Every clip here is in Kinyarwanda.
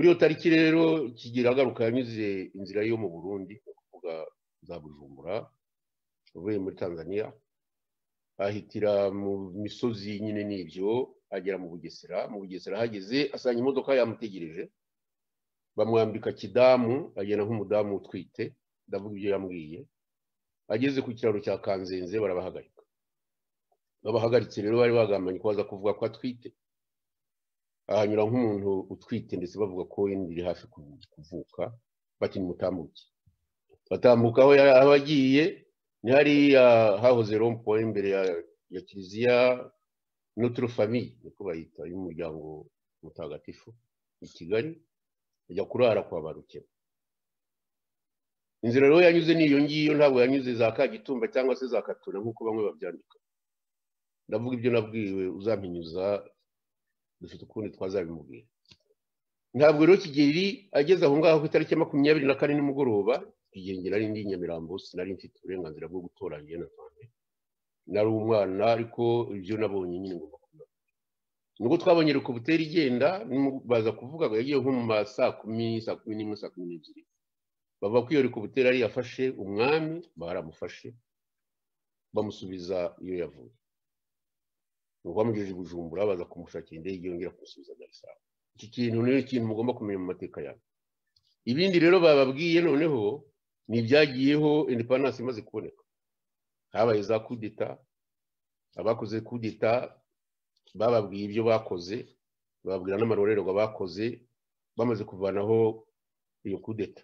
kuri iyo tariki rero Kigeli agaruka yanyuze inzira yo mu Burundi kuvuga za Bujumbura uvuye muri Tanzania ahitira mu misozi nyine n'ibyo agera mu Bugesera hageze asanga imodoka yamutegereje bamwambika kidamu agenda nk'umudamu utwite ndavuga ibyo yambwiye ageze ku kiraro cya Kanzenze babahagaritse rero bari bagambanye ko baza kuvuga ko atwite ahanyura nk'umuntu utwite ndetse bavuga ko iri hafi kuvuka bati mutambuke batambuka aho abagiye ni hari hahoze rond-point imbere ya kiliziya Notre Famille niko bayita y'umuryango mutagatifu i Kigali ajya kurara kwa Barukeba inzira rero yanyuze niyo ngiyo ntabwo yanyuze za Kagitumba cyangwa se za Katuna nkuko bamwe babyandika ndavuga ibyo nabwiwe uzampinyuza dufite ukundi twazabimubwira ntabwo rero Kigeli ageze aho ngaho ku itariki ya 24 nimugoroba igengera ari ndi Nyamirambo sinari mfite uburenganzira bwo gutora njye na Rwanda nari umwana ariko ibyo nabonye nyine ngo nubwo twabonye ko butera igenda baza kuvuga ngo yagiye nko mu saa 10 bava ko iyo butera ari yafashe umwami baramufashe bamusubiza iyo yavuye ngo bamugejeje Bujumbura baza kumushakira indege yongera kumusubiza Dar es Salaam iki kintu ni ikintu mugomba kumenya mu mateka yawe ibindi rero bababwiye noneho ni byagiyeho independence imaze kuboneka habaye za coup d'etat abakoze coup d'etat bababwiye ibyo bakoze bababwira n'amarorerwa bakoze bamaze kuvanaho iyo coup d'etat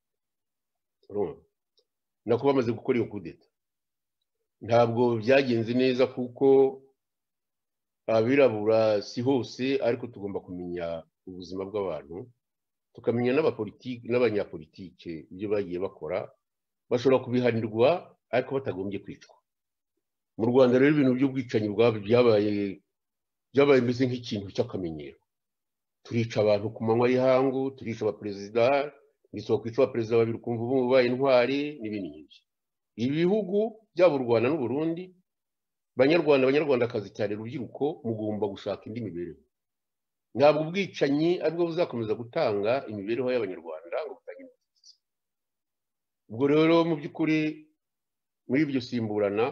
nako bamaze gukora iyo coup d'etat ntabwo byagenze neza kuko abirabura si hose ariko tugomba kumenya ubuzima bw'abantu tukamenya n'abanyapolitike ibyo bagiye bakora bashobora kubihanirwa ariko batagombye kwicwa mu Rwanda rero ibintu by'ubwicanyi byabaye mbese nk'ikintu cy'akamenyero turica abantu ku manywa y'ihangu turica abaperezida ndetse kwica abaperezida babiri kumva ubu babaye intwari n'ibindi nk'ibyo ibi bihugu byaba u Rwanda n'u Burundi banyarwandakazi cyane rubyiruko mugomba gushaka indi mibereho ntabwo ubwicanyi aribwo buzakomeza gutanga imibereho y'abanyarwanda ngo butange ubwo rero mu by'ukuri muri ibyo simburana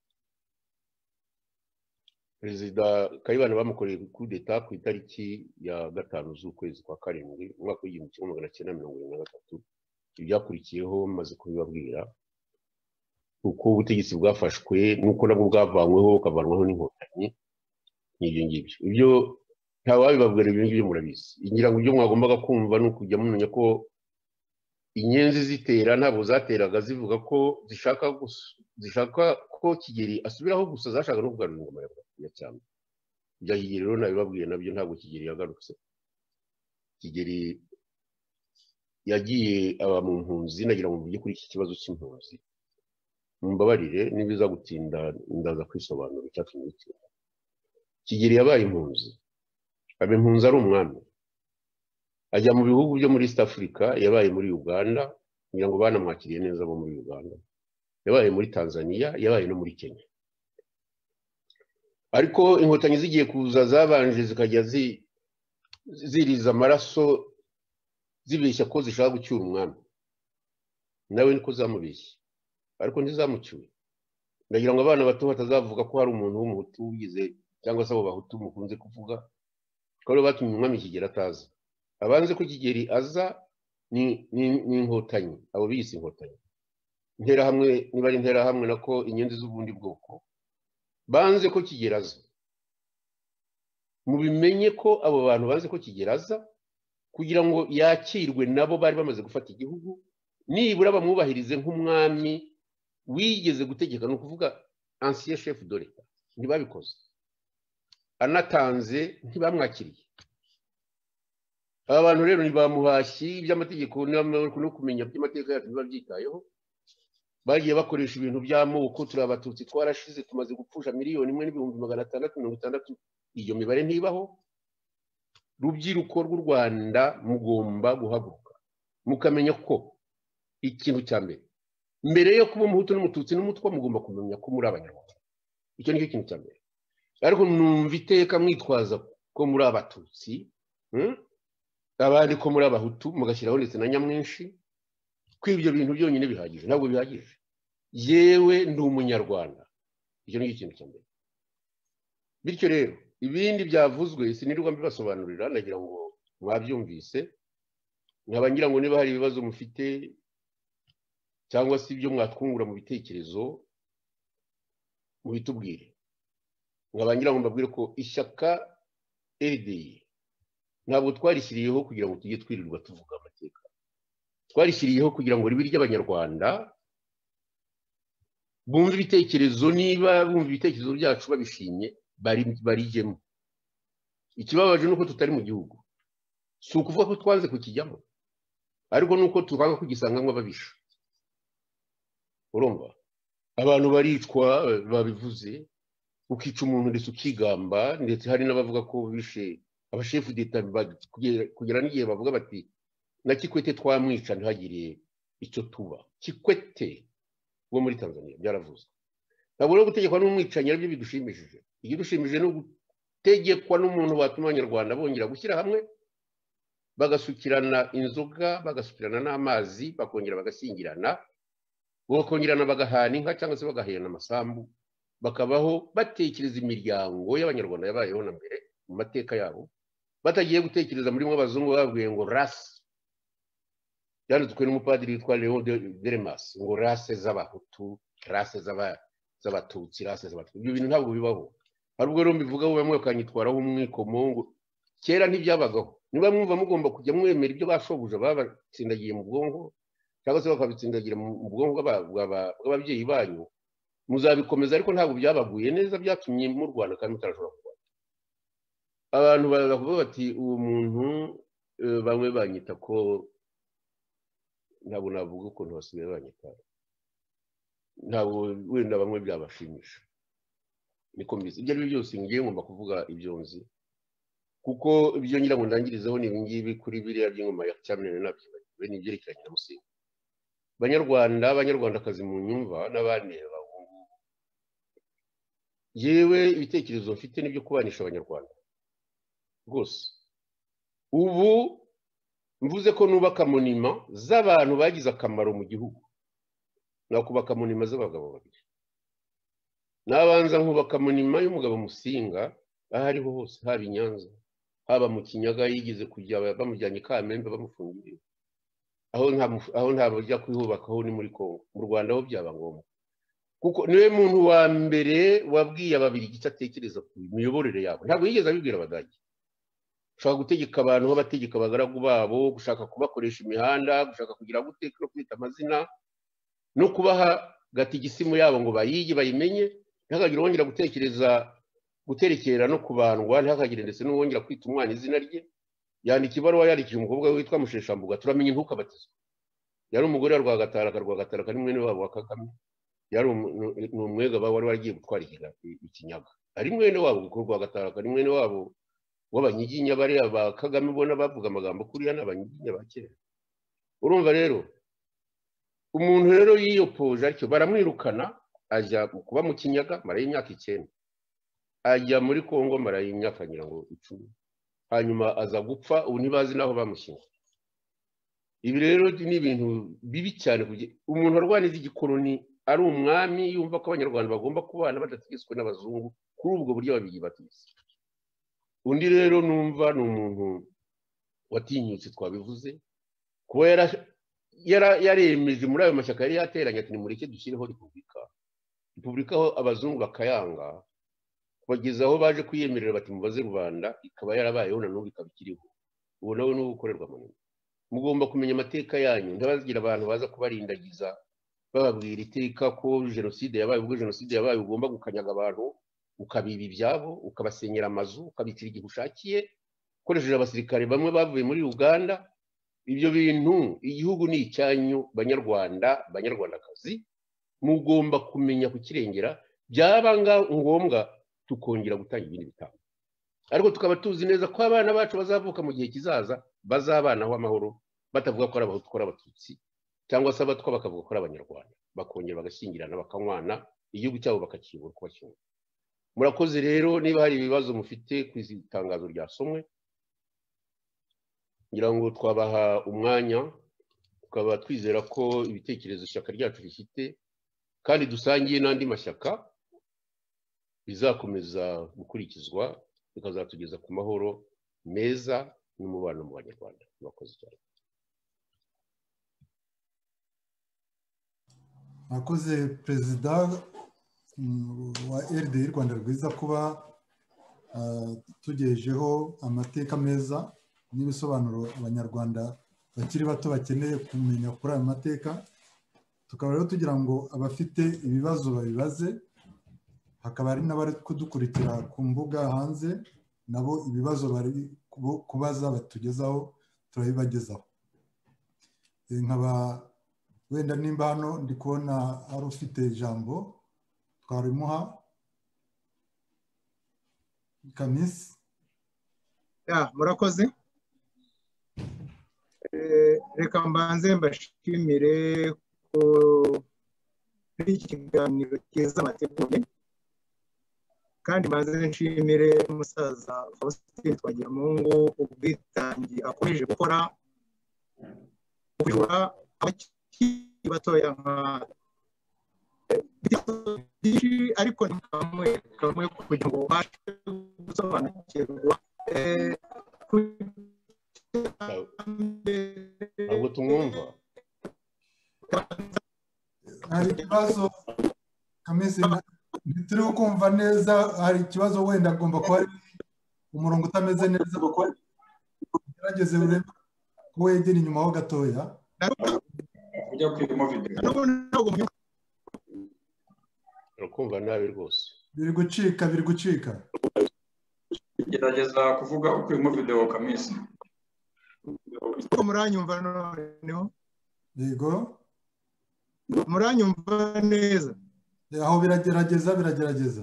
Perezida Kayibanda bamukoreye coup d'etat ku itariki ya 5 z'ukwezi kwa karindwi umwaka w'1973 ibyakurikiyeho maze kubibabwira uko ubutegetsi bwafashwe nuko nabwo bwavanyweho ukavanwaho n'inkotanyi n'ibyo ngibyo ibyo ntawabibabwira ibyo ngibyo murabizi ngira ngo ibyo mwagombaga kumva no kujya mumenya ko inyenzi zitera ntabwo zateraga zivuga ko zishaka ko Kigeli asubiraho gusa zashaka no kugarura ingoma ya cyane bya Kigeli rero nabibabwiye nabyo ntabwo Kigeli yagarutse Kigeli yagiye aba mu mpunzi nagira ngo mvuge kuri iki kibazo cy'impunzi mumbabarire nibiza gutinda ndaza kwisobanura icyatumye Kigeli yabaye impunzi impunzi ari umwami ajya mu bihugu byo muri East Africa yabaye muri Uganda ngira ngo banamwakiriye neza bo muri Uganda yabaye muri Tanzania yabaye no muri Kenya ariko inkotanyi zigiye kuza zabanje zikajya ziriza amaraso zibeshya ko zishaka gucyura umwami nawe niko zamubeshye ariko ntizamucyuye ndagira ngo abana bato batazavuga ko hari umuntu w'umuhutu ugize cyangwa se abo bahutu mukunze kuvuga ko rero batumye umwami Kigeli ataza abanze ko Kigeli aza ni inkotanyi abo bise inkotanyi intera hamwe niba ari intera hamwe nako inyenzi z'ubundi bwoko banze ko Kigeli aza mubimenye ko abo bantu banze ko Kigeli aza kugira ngo yakirwe nabo bari bamaze gufata igihugu nibura bamwubahirize nk'umwami wigeze gutegeka no kuvuga ancien chef de l'État ntibabikoze anatanze ntibamwakiriye abantu rero nibamuhashyi by'amategeko no kumenya by'amateka yacu babyitayeho bagiye bakoresha ibintu by'amoko turi abatutsi twarashize tumaze gupfusha 1,660,000 iyo mibare ntibaho rubyiruko rw'u Rwanda mugomba guhaguruka mukamenya ko ikintu cya mbere yo kuba umuhutu n'umututsi n'umutwa mugomba kumenya ko muri abanyarwanda icyo ni ikintu cya mbere ariko numva iteka mwitwaza ko muri abatutsi abandi ko muri abahutu mugashyiraho ndetse na nyamwinshi ko ibyo bintu byonyine bihagije ntabwo bihagije yewe ndi umunyarwanda icyo ni ikintu cya mbere bityo rero ibindi byavuzwe sinirirwa mbibasobanurira nagira ngo mwabyumvise nkaba ngira ngo niba hari ibibazo mufite cyangwa se ibyo mwatwungura mu bitekerezo mubitubwire nkaba ngira ngo mbabwire ko ishyaka RDI ntabwo twarishyiriyeho kugira ngo tujye twirirwa tuvuga amateka twarishyiriyeho kugira ngo ribe iry'abanyarwanda bumve ibitekerezo niba bumva ibitekerezo byacu babishimye barijyemo ikibabaje nuko tutari mu gihugu si ukuvuga ko twanze kukijyamo ariko nuko twanga kugisangamo babisha urumva abantu baricwa babivuze ukica umuntu ndetse ukigamba ndetse hari n'abavuga ko bishe abashefu d'etat kugera n'igihe bavuga bati na Kikwete twamwica ntihagire icyo tuba Kikwete wo muri Tanzania byaravuze ntabwo no gutegekwa n'umwicanyi aribyo bidushimishije igidushimije no gutegekwa n'umuntu watuma abanyarwanda bongera gushyira hamwe bagasukirana inzoga bagasukirana n'amazi bakongera bagashyingirana bakongerana bagahana inka cyangwa se bagahena amasambu bakabaho batekereza imiryango y'abanyarwanda yabayeho na mbere mu mateka yabo batagiye gutekereza muri mwe abazungu babwiye ngo race yanditswe n'umupadiri witwa Léon Delmas ngo race z'abahutu race z'abatutsi race z'abatutsi ibyo bintu ntabwo bibaho hari ubwo rero mbivugaho bamwe bakanyitwaraho umwikomo ngo kera ntibyabagaho niba mwumva mugomba kujya mwemera ibyo bashobuja babatsindagiye mu bwonko cyangwa se bakabitsindagira mu bwonko bw'ababyeyi banyu muzabikomeza ariko ntabwo byabaguye neza byatumye mu Rwanda kandi mutarashobora kurwanya abantu baravuga bati uwo muntu bamwe banyita ko ntabwo navuga ukuntu basigaye banyita ntabwo wenda bamwe byabashimisha niko mbizi ibyo ari byo byose ngiye ngomba kuvuga ibyo nzi kuko ibyo ngira ngo ndangirizeho ni ibingibi kuri biriya by'ingoma ya cyamene nabyibagiwe n'ibyerekeranye na Musinga abanyarwandakazi mu nyumva n'abandeba yewe ibitekerezo mfite n'ibyo kubanisha abanyarwanda rwose ubu mvuze ko nubaka monima z'abantu bagize akamaro mu gihugu nakubaka monima z'abagabo babiri nabanza nkubaka monima y'umugabo Musinga aho ariho hose haba i Nyanza haba mu Kinyaga yigeze kujya bamujyanye Kamembe bamufungiye aho ntabajya kwihubakaho ni muri Kongo mu Rwanda ho byaba ngombwa kuko niwe muntu wa mbere wabwiye ababiri igice atekereza ku miyoborere yabo ntabwo yigeze abibwira abadage ushaka gutegeka abantu bategeka abagaragu babo gushaka kubakoresha imihanda gushaka kugira guteka no kwita amazina no kubaha gatigisimu yabo ngo bayige bayimenye ntihakagire wongera gutekereza guterekera no kubandwa ntihakagire ndetse n'uwongera kwita umwana izina rye yandika ibaruwa yarikiye umukobwa witwa Musheshambuga turamenye ntukabatizwe yari umugore wa Rwagatara ni mwene wabo wa Kagame yari umwega wari waragiye gutwara ikinyaga ari mwene wabo kuko Rwagatara ni mwene wabo w'abanyiginya bari aba Kagame ubona bavuga amagambo kuriya n'abanyiginya ba kera urumva rero umuntu rero yiyopoje ariko baramwirukana ajya kuba mu Kinyaga mara y'imyaka 9 ajya muri Kongo mara y'imyaka ngira ngo 10 hanyuma aza gupfa ubu ntibazi naho bamushyinga ibi rero ni ibintu bibi cyane umuntu arwaniza igikoloni ari umwami yumva ko abanyarwanda bagomba kubana badategetswe n'abazungu kuri ubwo buryo babigi batise undi rero numva ni umuntu watinyutse twabivuze kuba yaremeje muri ayo mashyaka yari yateranye ati nimureke dushyireho repubulika aho abazungu bakayanga bageze aho baje kuyemerera bati mubaze rubanda ikaba yarabayeho na n'ubu ikaba ikiriho ubu nawe n'ubu ukorerwa mu mugomba kumenya amateka yanyu ntabagira abantu baza kubarindagiza bababwira iteka ko jenoside yabaye ubwo jenoside yabaye ugomba gukanyaga abantu ukabiba ibyabo ukabasenyera amazu ukabicira igihe ushakiye ukoresheje abasirikare bamwe bavuye muri Uganda ibyo bintu igihugu ni icyanyu banyarwandakazi mugomba kumenya kukirengera byaba ngombwa tukongera gutanga ibindi bitabo ariko tukaba tuzi neza ko abana bacu bazavuka mu gihe kizaza bazabanaho amahoro batavuga ko ari abahutu ko ari abatutsi cyangwa se abatwa bakavuga ko ari abanyarwanda bakongera bagashyingirana bakanywana igihugu cyabo bakakiyobora uko bacyumva murakoze rero niba hari ibibazo mufite ku itangazo ryasomwe ngira ngo twabaha umwanya tukaba twizera ko ibitekerezo ishyaka ryacu rifite kandi dusangiye n'andi mashyaka bizakomeza gukurikizwa bikazatugeza ku mahoro meza n'umubano mu banyarwanda. Murakoze cyane. Mwakoze Perezida wa RDI Rwanda Rwiza kuba tugejejeho amateka meza n'ibisobanuro abanyarwanda bakiri bato bakeneye kumenya kuri ayo mateka. Tukaba rero tugira ngo abafite ibibazo babibaze, hakaba hari n'abari kudukurikira ku mbuga hanze nabo ibibazo bari kubaza batugezaho turabibagezaho. Nkaba wenda nimba hano ndi kubona ari ufite ijambo twarimuha. Kamisi. Murakoze. Reka mbanze mbashimire kuri iki kiganiro cyiza mwateguye, kandi mbanze nshimire umusaza Faustin Twagiramungu ubwitange akomeje gukora kuyobora abakiri batoya ariko ni kamwe kugira ngo babashe gusobanukirwa ntabwo tumwumva. Hari ikibazo Kamisi, ntituri kumva neza. Hari ikibazo wenda agomba kuba ari umurongo utameze neza, gerageze urebe ko wegera inyuma ho gatoya. Ujya kwirimo video. Urakumva nabi rwose. Biri gucika. Gerageza kuvuga ukwirimo video Kamisi. Muranyumva noneho? Yego. Muranyumva neza? Aho biragerageza.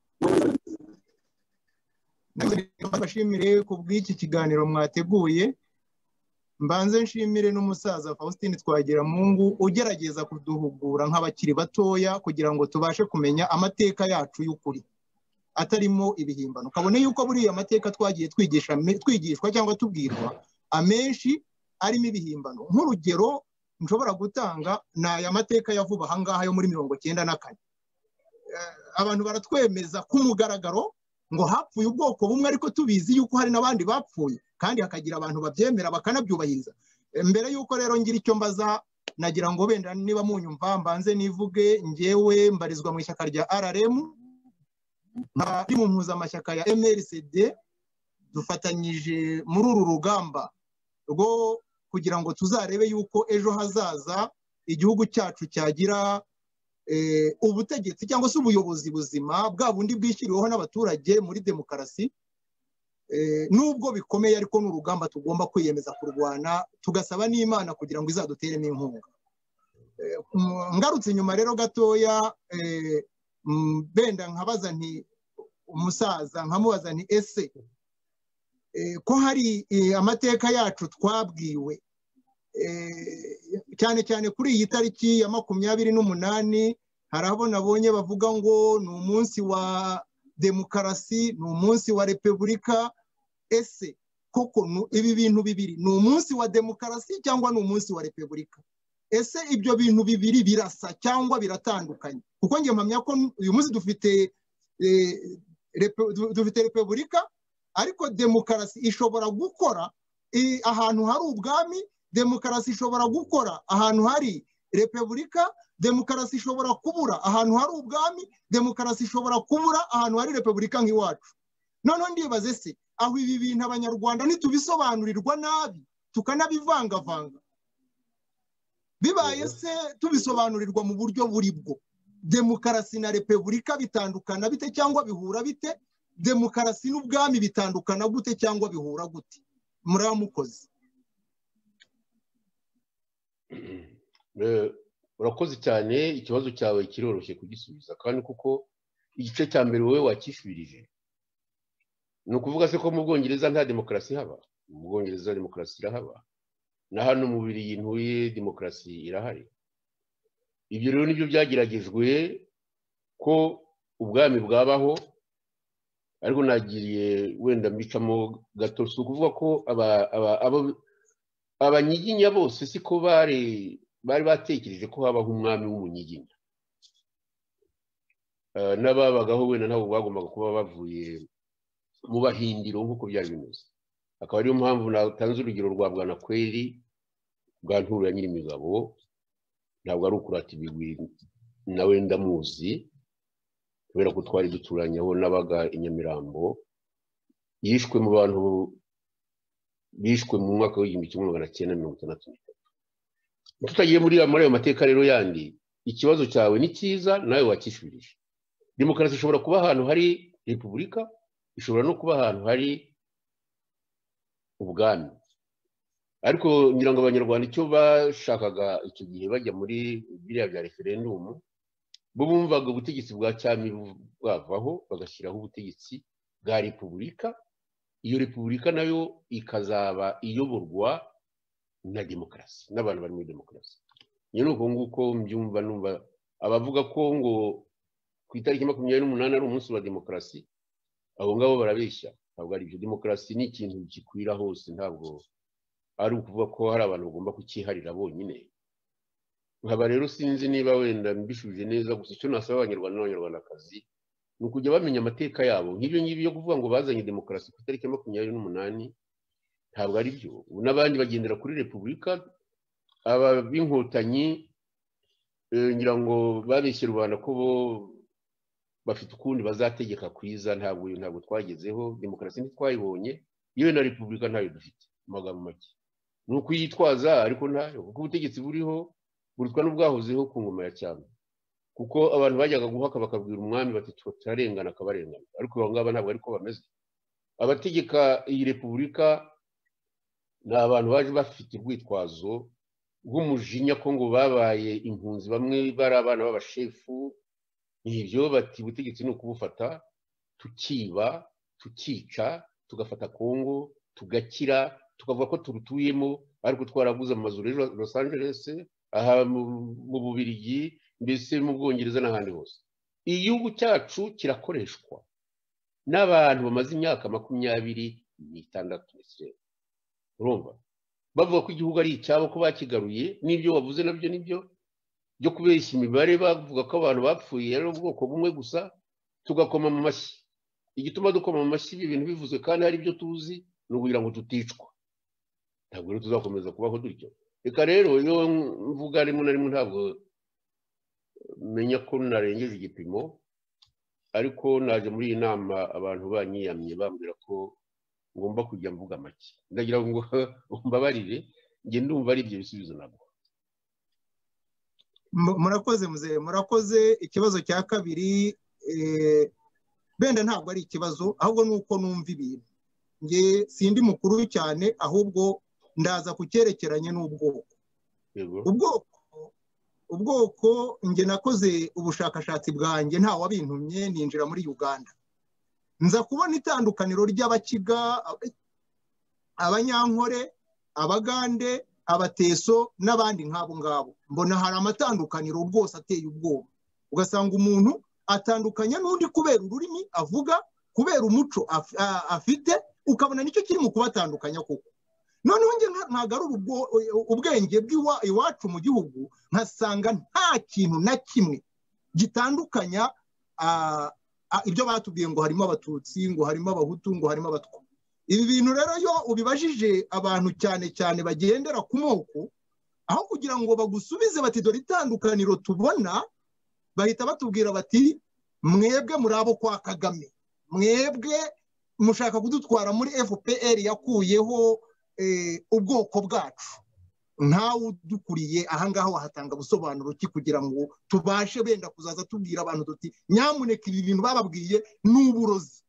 Ndabashimire ku bw'iki kiganiro mwateguye. Mbanze nshimire n'umusaza Faustin Twagiramungu ugerageza kuduhugura nk'abakiri batoya kugira ngo tubashe kumenya amateka yacu y'ukuri atarimo ibihimbano. Kabone yuko buriya amateka twagiye twigishwa cyangwa tubwirwa amenshi arimo ibihimbano. Nk'urugero nshobora gutanga ni aya mateka ya vuba ahangaha yo muri 1994. Abantu baratwemeza ku mugaragaro ngo hapfuye ubwoko bumwe, ariko tubizi yuko hari n'abandi bapfuye kandi hakagira abantu babyemera bakanabyubahiriza. Mbere yuko rero ngira icyo mbaza, nagira ngo benda niba munyumva mbanze nivuge. Ngewe mbarizwa mu ishyaka rya RRM, ndi mu mpuzamashyaka ya MRCD. Dufatanyije muri uru rugamba rwo kugira ngo tuzarebe yuko ejo hazaza igihugu cyacu cyagira ubutegetsi cyangwa se ubuyobozi buzima bwa bundi bwishyiriweho n'abaturage muri demokarasi. Nubwo bikomeye ariko n'urugamba tugomba kwiyemeza kurwana, tugasaba n'Imana kugira ngo izaduteremo inkunga. Ngarutse inyuma rero gatoya, benda nkabaza nti umusaza nkamubaza nti ese ko hari amateka yacu twabwiwe cyane cyane kuri iyi tariki ya 28, hari abo nabonye bavuga ngo ni umunsi wa demokarasi, ni umunsi wa repubulika. Ese koko ibi bintu bibiri, ni umunsi wa demokarasi cyangwa ni umunsi wa repubulika? Ese ibyo bintu bibiri birasa cyangwa biratandukanye? Kuko ngiye mpamya ko uyu munsi dufite repubulika, ariko demokarasi ishobora gukora ahantu hari ubwami, demokarasi ishobora gukora ahantu hari repubulika, demokarasi ishobora kubura ahantu hari ubwami, demokarasi ishobora kubura ahantu hari repubulika nk'iwacu. Noneho ndibaze se aho ibi bintu abanyarwanda ntitubisobanurirwa nabi tukanabivangavanga, bibaye se tubisobanurirwa mu buryo buri bwo, demokarasi na repubulika bitandukana bite cyangwa bihura bite? Demokarasi n'ubwami bitandukana gute cyangwa bihura gute? Muramukoze. Urakoze cyane. Ikibazo cyawe kiroroshye kugisubiza kandi kuko igice cya mbere wowe wakishubirije. Ni ukuvuga se ko mu Bwongereza nta demokarasi haba? Mu Bwongereza demokarasi irahaba, na hano mu Bubiligi ntuye demokarasi irahari. Ibyo rero nibyo byageragejwe ko ubwami bwabaho, ariko nagiriye wenda mbicamo gato. Si ukuvuga ko abanyiginya bose siko bari batekereje ko habaho umwami w'umunyiginya. N'ababagaho wenda ntabwo bagombaga kuba bavuye mu bahindiro nk'uko byari bimeze. Akaba ariyo mpamvu natanze urugero rwa Bwanakweli bwa Nturo ya Nyirimigabo, ntabwo ari ukurata ibigwi, nawe ndamuzi kubera ko twari duturanyeho, nabaga i Nyamirambo. Yishwe mu bantu bishwe mu mwaka w'1963. Tutagiye muri ayo mateka rero yandi, ikibazo cyawe ni cyiza, nawe wakishubirije. Demokarasi ishobora kuba ahantu hari repubulika, ishobora no kuba ahantu hari ubwami. Ariko ngira ngo abanyarwanda icyo bashakaga icyo gihe bajya muri biriya bya referendumu, bo bumvaga ubutegetsi bwa cyami bwavaho bagashyiraho ubutegetsi bwa repubulika. Iyo repubulika nayo ikazaba iyoborwa na demokarasi, n'abantu bari muri demokarasi. Iyo ni uko nguko mbyumva, numva abavuga ko ngo ku itariki 28 ari umunsi wa demokarasi, abo ngabo barabeshya. Ntabwo ari byo. Demokarasi ni ikintu gikwira hose, ntabwo ari ukuvuga ko hari abantu bagomba kukiharira bonyine. Nkaba rero sinzi niba wenda mbishuje neza, gusa icyo nasaba abanyarwanda n'abanyarwandakazi ni ukujya bamenya amateka yabo. Nk'ibyo ngibyo kuvuga ngo bazanye demokarasi ku itariki 28 ntabwo ari byo. N'abandi bagendera kuri repubulika. Aba b'inkotanyi ngira ngo babeshye rubanda ko bo bafite ukundi bazategeka kwiza. Ntabwo twagezeho demokarasi, ntitwayibonye. Yewe na repubulika ntayo dufite. Amagambo make ni ukuyitwaza, ariko ntayo, kuko ubutegetsi buriho burutwa n'ubwahozeho ku ngoma ya cyami. Kuko abantu bajyaga guhaka bakabwira umwami bati turarengana, akabarengana. Ariko abo ngabo ntabwo ariko bameze. Abategeka iyi repubulika ni abantu baje bafite urwitwazo rw'umujinya ko ngo babaye impunzi, bamwe bari abana b'abashefu. Nibyo bati ubutegetsi ni ukubufata tukiba, tukica, tugafata Kongo, tugakira, tukavuga ko turutuyemo, ariko twaraguze amazu rero Los Angeles, aha mu Bubiligi, mbese mu Bwongereza n'ahandi hose. Igihugu cyacu kirakoreshwa n'abantu bamaze imyaka 26. Urumva bavuga ko igihugu ari icyabo, ko bakigaruye. N'ibyo wavuze nabyo nibyo byo kubeshya imibare, bavuga ko abantu bapfuye ari ubwoko bumwe gusa, tugakoma mu mashyi. Igituma dukoma mu mashyi ibintu bivuzwe kandi hari ibyo tuzi, ni ukugira ngo tuticwa. Ntabwo rero tuzakomeza kubaho dutyo. Reka rero iyo mvuga rimwe na rimwe ntabwo menya ko narengeje igipimo, ariko naje muri iyi nama abantu banyiyamye bambwira ko ngomba kujya mvuga make. Ndagira ngo mbabarire, njye ndumva ari ibyo bisubizo nabwo. Murakoze muzehe, murakoze. Ikibazo cya kabiri benda ntabwo ari ikibazo, ahubwo nuko numva ibintu. Nge sindi mukuru cyane, ahubwo ndaza kucyerekeranye n'ubwoko. Ubwoko nge nakoze ubushakashatsi bwanjye, nta wabintumye, ninjira muri Uganda. Nza kubona itandukaniro ry'Abakiga, Abanyankore, Abagande, Abateso n'abandi nk'abo ngabo. Mbona hari amatandukaniro rwose ateye ubwoba. Ugasanga umuntu atandukanye n'undi kubera ururimi avuga, kubera umuco afite, ukabona nicyo kiri mu kubatandukanya koko. Noneho nge ntagarura ubwenge bw'iwacu mu gihugu, nkasanga nta kintu na kimwe gitandukanya ibyo batubwiye ngo harimo Abatutsi, ngo harimo Abahutu, ngo harimo Abatwa. Ibi bintu rero yo ubibajije abantu cyane cyane bagendera ku moko, aho kugira ngo bagusubize bati dore itandukaniro tubona, bahita batubwira bati mwebwe muri abo kwa Kagame, mwebwe mushaka kudutwara muri FPR yakuyeho ubwoko bwacu. Ntawe udukuriye ahangaho wahatanga busobanuro ki kugira ngo tubashe benda kuzaza tubwira abantu tuti nyamuneka ibi bintu bababwiye n'uburozi.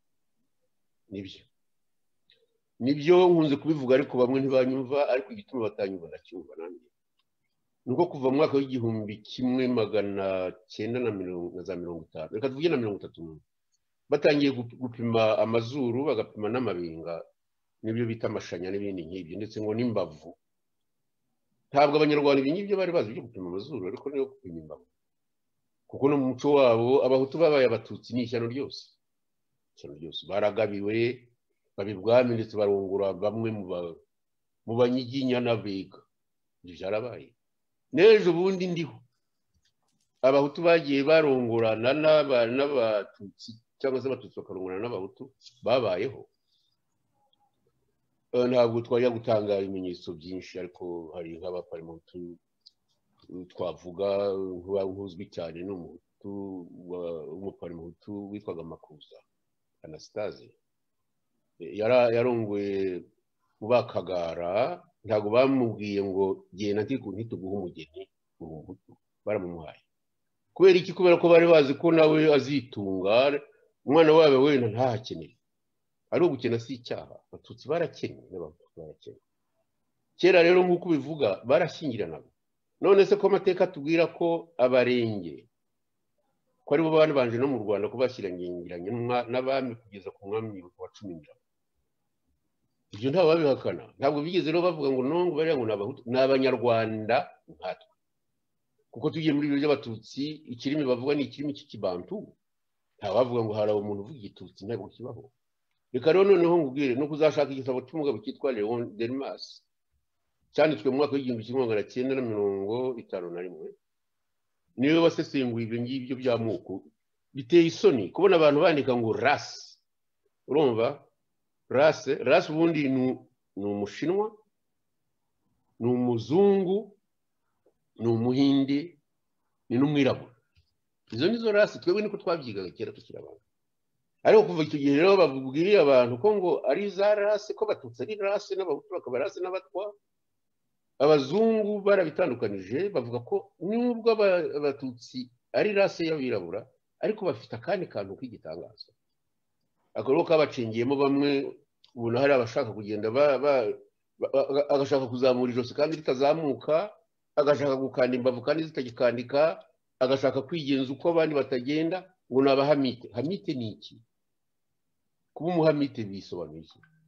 Nibyo nkunze kubivuga, ariko bamwe ntibanyumva, ariko igituma batanyumva ndacyumva nanjye. Nuko kuva mu mwaka w'1950, reka tuvuge na 30, batangiye gupima amazuru, bagapima n'amabinga, nibyo bita amashanya n'ibindi nk'ibyo, ndetse ngo n'imbavu. Ntabwo abanyarwanda ibi ngibyo bari bazi byo gupima amazuru, ariko niyo gupima imbavu, kuko no mu muco wabo Abahutu babaye Abatutsi ni ishyano ryose. Baragabiwe, babibwami, ndetse barongora bamwe mu mu banyiginya n'abega ibyo byarabaye n'ejo bundi ndiho abahutu bagiye barongorana n'abatutsi cyangwa se abatutsi bakarongorana n'abahutu babayeho ntabwo twajya gutanga ibimenyetso byinshi ariko hari nk'abaparimutu twavuga nk'uzwi cyane n'umuhutu w'umuparimutu witwaga Makuza Anastase yarongoye mu Bakagara ntabwo bamubwiye ngo genda ntituguhe umugeni umuhutu baramumuhaye kubera iki kubera ko bari bazi ko nawe azitunga umwana wawe wenda ntahakeneye ari ugukena si icyaha abatutsi barakennye n'abahutu barakennye kera rero nk'uko bivuga barashyingiranaga none se ko amateka tubwira ko abarenge ko ari bo banje no mu Rwanda ko bashyirangiranye n'abami kugeza ku mwami wa 10 ibyo ntabwo babihakana ntabwo bigeze rero bavuga ngo nongo bariya ngo n'abahutu n'abanyarwanda nkatwe kuko tugiye muri ibyo by'abatutsi ikirimi bavuga ni ikirimi cy'ikibantu ntabavuga ngo hari umuntu uvuga igitutsi ntabwo kibaho reka rero noneho ngubwire no kuzashaka igitabo cy'umugabo cyitwa Leon Delmas cyanditswe mu mwaka w'1951 niwe wasesenguye ibyo ngibyo by'amoko biteye isoni kubona abantu bandika ngo race urumva race ubundi ni umushinwa ni umuzungu ni umuhindi ni n'umwirabura izo nizo race twebwe niko twabyigaga kera tukiri abantu ariko kuva icyo gihe rero babwiriye abantu ko ngo ari za race ko batutsi ari race n'abahutu bakaba race n'abatwa abazungu barabitandukanije bavuga ko nubwo abatutsi ari race y'abirabura ariko bafite akandi kantu k'igitangaza akoro kabacengiyemo bamwe ubona hari abashaka kugenda agashaka kuzamura ijosi kandi ritazamuka agashaka gukanda imbavu kandi zitagikandika agashaka kwigenza uko abandi batagenda ngo nabahamite hamite ni iki kuba umuhamite bisobanuye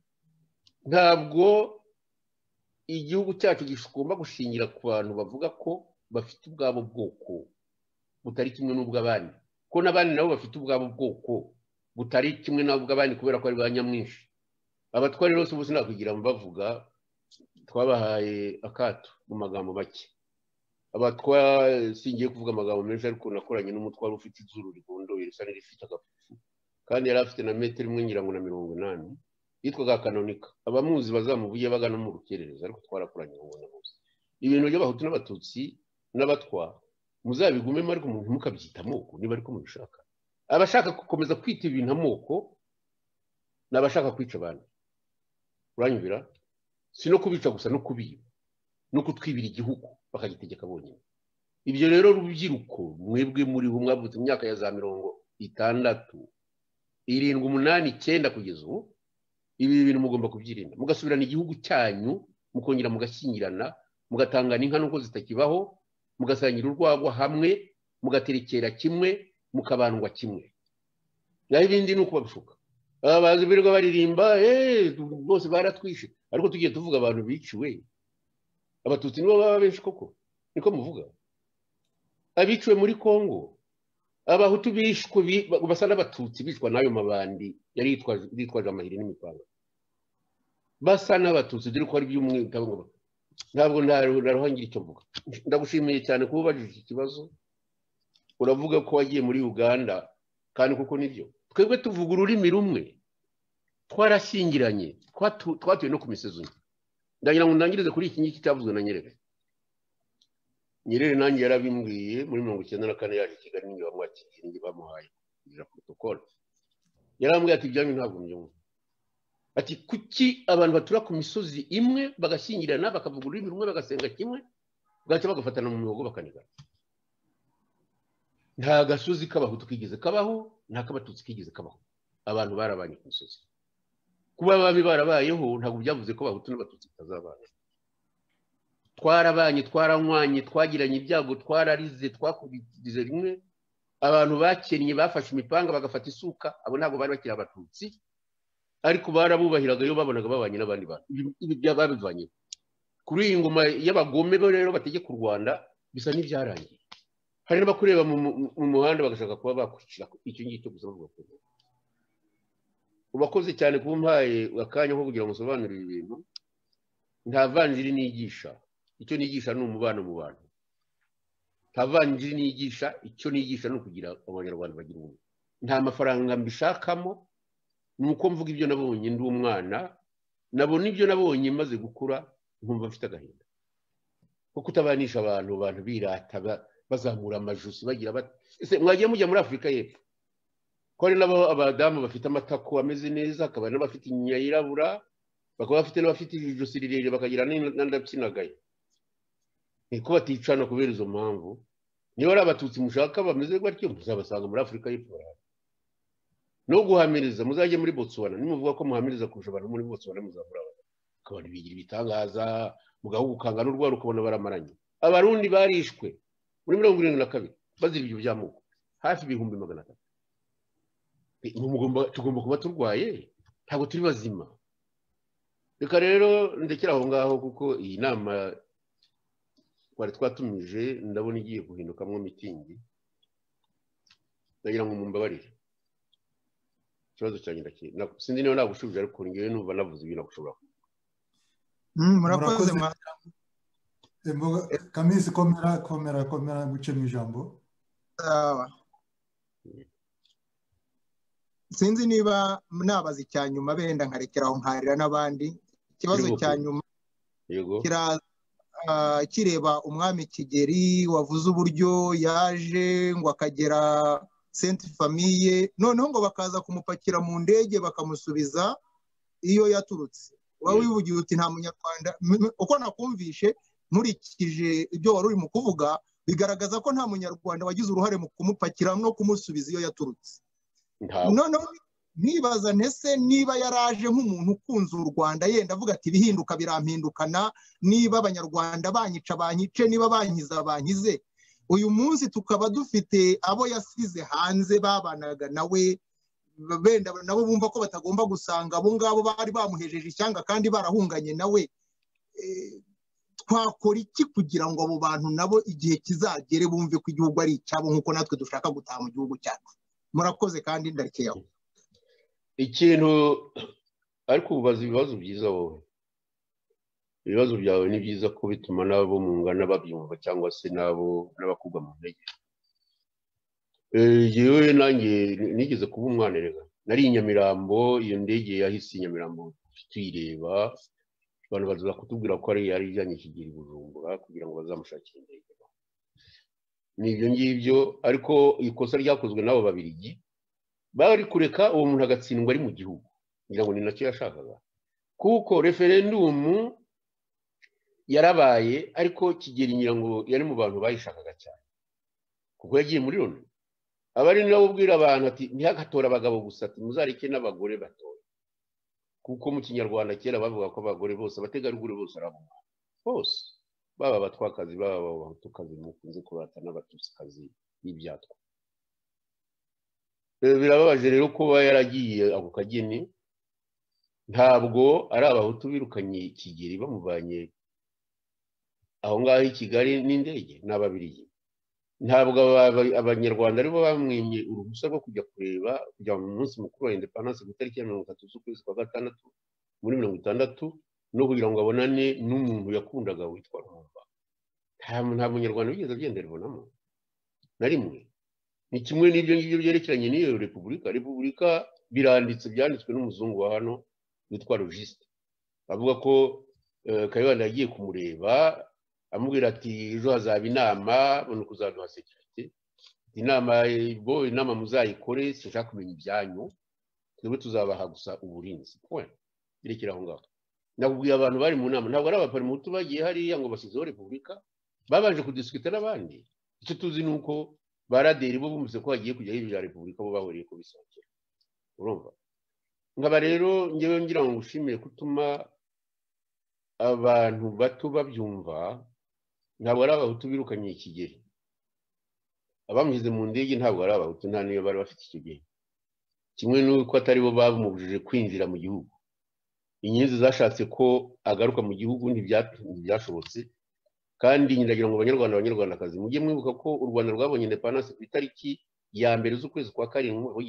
ntabwo igihugu cyacu gishobora gushingira ku bantu bavuga ko bafite ubwabo bwoko butari kimwe n'ubw'abandi ko n'abandi nabo bafite ubwabo bwoko butari kimwe n'ubw'abandi kubera ko ari ba nyamwinshi abatwari rose bose nakugira ngo bavuga twabahaye akato mu magambo make abatwa singiye kuvuga amagambo menshi ariko nakoranye n'umutwaro ufite izuru rigondoye risa n'irifite agafufu kandi yari afite na metero imwe ngira ngo na 80 yitwaga Kanonika abamuzi bazamuvuye bagana mu rukerereza ariko twarakoranye ngo namuzi ibintu by'abahutu n'abatutsi n'abatwa muzabigumemo ariko umuntu mukabyita amoko niba ariko mubishaka abashaka gukomeza kwita ibintu amoko n'abashaka kwica abantu uranyumvira si no kubica gusa no kubiba no kutwibira igihugu bakagitegeka bonyine ibyo rero rubyiruko mwebwe muri mwavutse imyaka ya za 60 7 8 9 kugeza ubu ibi bintu mugomba kubyirinda mugasubirana igihugu cyanyu mukongera mugashyingirana mugatangana inka nuko zitakibaho mugasangira urwagwa hamwe mugaterekera kimwe mukabandwa kimwe naho ibindi nuko babishuka abazi birirwa baririmba bose baratwishe ariko tugiye tuvuga abantu biciwe abatutsi nibo baba benshi koko niko muvuga abiciwe muri Kongo abahutu bishwe basa n'abatutsi bishwa nayo mabandi yari yitwaje amahiri n'imipanga basa n'abatutsi dore ko ari by'umwe ntabwo ndaruhangira icyo mvuga ndagushimiye cyane kuba ubajije iki kibazo uravuga ko wagiye muri Uganda kandi kuko nibyo twebwe tuvuga ururimi rumwe twarashyingiranye twatuye no ku misozi ndagira ngo ndangirize kuri iki ngiki cyavuzwe na Nyerere nanjye yarabimbwiye muri 1994 yaje Kigali ninge bamwakiriye ninge bamuhaye kugira protocol yarambwiye ati byanyu ntabwo mbyumva ati kuki abantu batura ku misozi imwe bagashyingirana bakavuga ururimi rumwe bagasenga kimwe bwaca bagafatana mu mihogo bakanigana nta gasozi k'abahutu kigeze kabaho nta k'abatutsi kigeze kabaho abantu barabanye ku misozi kuba babi barabayeho ntabwo byavuze ko abahutu n'abatutsi batazabana twarabanye twaranywanye twagiranye ibyago twararize twakubirize rimwe abantu bakennye bafashe imipanga bagafata isuka abo ntabwo bari bakiri abatutsi ariko barabubahiraga iyo babonaga babanye n'abandi bantu ibi byababivanye kuri iyi ngoma y'abagome bo rero bategeka u Rwanda bisa n'ibyarangiye hari n'abakureba mu muhanda bagashaka kuba bakurikira icyo ngicyo gusa bavuga ko ubakoze cyane kuba mpaye akanya ko kugira ngo musobanurire ibintu nta vanjiri nigisha, icyo nigisha ni umubano mu bantu. Nta vanjiri nigisha, icyo nigisha ni ukugira abanyarwanda bagira ubumwe. Nta mafaranga mbishakamo, ni uko mvuga ibyo nabonye ndi umwana, nabona ibyo nabonye maze gukura, nkumva mfite agahinda ko kutabanisha abantu birata bazamura amajosi bagira ese mwagiye mujya muri Afurika y'Epfo ko ari nabo abadamu bafite amatako ameze neza, akaba n'abafite inyinya yirabura, bakaba bafite n'abafite ijosi rirerire, bakagira n'andapyinagaye. Niko baticana kubera izo mpamvu. Niba ari abatutsi mushaka bameze batyo, muzabasanga muri Afurika y'Epfo. No guhamiriza, muzajye muri Botswana, nimuvuga ko muhamiriza kurusha abantu muri Botswana, muzavura akabari bigira ibitangaza, mugahugukanga n'urwara ukabona baramaranye. Abarundi barishwe muri 72 bazira ibyo by'amoko hafi 300,000. Tugomba kuba turwaye, ntabwo turi bazima. Reka rero ndekera aho ngaho, kuko iyi nama twari twatumije ndabona igiye guhindukamo mitingi. Ndagira ngo mumbabarire ikibazo cyanjye sinzi niba nagushubije, ariko ngewe numva navuze ibintu nagushobora. Murakoze. Kamisi, komera guce mu ijambo. Sinzi niba nabaza icya nyuma benda nkarekeraho nkarira n'abandi. Ikibazo cya nyuma kireba umwami Kigeli wavuze uburyo yaje ngo akagera Sainte Famille, noneho ngo bakaza kumupakira mu ndege bakamusubiza iyo yaturutse. Wowe wivugiye uti nta munyarwanda, uko nakumvishe nkurikije ibyo wari uri mu kuvuga, bigaragaza ko nta munyarwanda wagize uruhare mu kumupakira no kumusubiza iyo yaturutse. Noneho nibaza ntese niba yaraje nk'umuntu ukunze u Rwanda, yenda avuga ati ibihinduka birampindukana, niba abanyarwanda banyica banyice, niba bankiza bankize. Uyu munsi tukaba dufite abo yasize hanze babanaga nawe, benda nabo bumva ko batagomba gusanga abo ngabo bari bamuhejeje ishyanga kandi barahunganye nawe. Twakora iki kugira ngo abo bantu nabo igihe kizagere bumve ko igihugu ari icyabo nk'uko natwe dushaka gutaha mu gihugu cyacu? Murakoze kandi ndarekeyeho. Ikintu ariko ubaza ibibazo byiza wowe. Ibibazo byawe ni byiza ko bituma nabo mungana babyumva, cyangwa se nabo n'abakugwa mu ntege. Yewe nanjye nigeze kuba umwana rega. Nari Nyamirambo, iyo ndege yahise Nyamirambo tuyireba. Abantu baza kutubwira ko ari yari ijyanye Kigeli Bujumbura kugira ngo bazamushakire indege. Nibyo ngibyo, ariko ikosa ryakozwe n'abo Babirigi bari kureka uwo muntu agatsindwa ari mu gihugu. Ngira ngo ni nacyo yashakaga, kuko referendum yarabaye, ariko Kigeli ngira ngo yari mu bantu bayishakaga cyane, kuko yagiye muri Loni. Abari nabo ubwira abantu ati ntihagatora abagabo gusa, ati muzareke n'abagore batoye, kuko mu Kinyarwanda kera bavuga ko abagore bose, abategarugori bose arabumva bose, baba abatwakazi baba abahutukazi, mukunze kurata n'abatusikazi y'ibyatwa. Birababaje rero kuba yaragiye ako kageni. Ntabwo ari abahutu birukanye Kigeli bamuvanye aho ngaho i Kigali n'indege, n'Ababirigi. Ntabwo abanyarwanda aribo bamwimye uruhusa rwo kujya kureba, kujya mu munsi mukuru wa independence ku itariki ya 30 z'ukwezi kwa gatandatu muri 60, no kugira ngo abonane n'umuntu yakundaga witwa Rumumba. Nta munyarwanda wigeze abyendera ibonamo na rimwe. Ni kimwe n'ibyo ngibyo byerekeranye n'iyo repubulika byanditswe n'umuzungu wa hano witwa Logiste. Avuga ko Kayibanda yagiye kumureba amubwira ati ejo hazaba inama, bone kuzaduha security. Inama muzayikore, sinshaka kumenya ibyanyu, twebwe tuzabaha gusa uburinzi. Birekera aho ngaho. Nakubwiye abantu bari mu nama ntabwo ari abaparimutu bagiye hariya ngo bashyizeho repubulika, babanje kudiskita n'abandi. Icyo tuzi ni uko baraderi bo bumvise ko hagiye kujya hirya repubulika, bo bahuriye ko bisokera. Urumva? Nkaba rero ngewe ngira ngo ngushimire kutuma abantu bato babyumva. Ntabwo ari abahutu birukanye Kigeli, abamushyize mu ndege ntabwo ari abahutu, nta niyo bari bafite icyo gihe. Kimwe n'uko atari bo bamubujije kwinjira mu gihugu. Inyenzi zashatse ko agaruka mu gihugu ntibyashobotse. Kandi ndagira ngo abanyarwandakazi mujye mwibuka ko u Rwanda rwabonye independence ku itariki ya mbere z'ukwezi kwa karindwi mu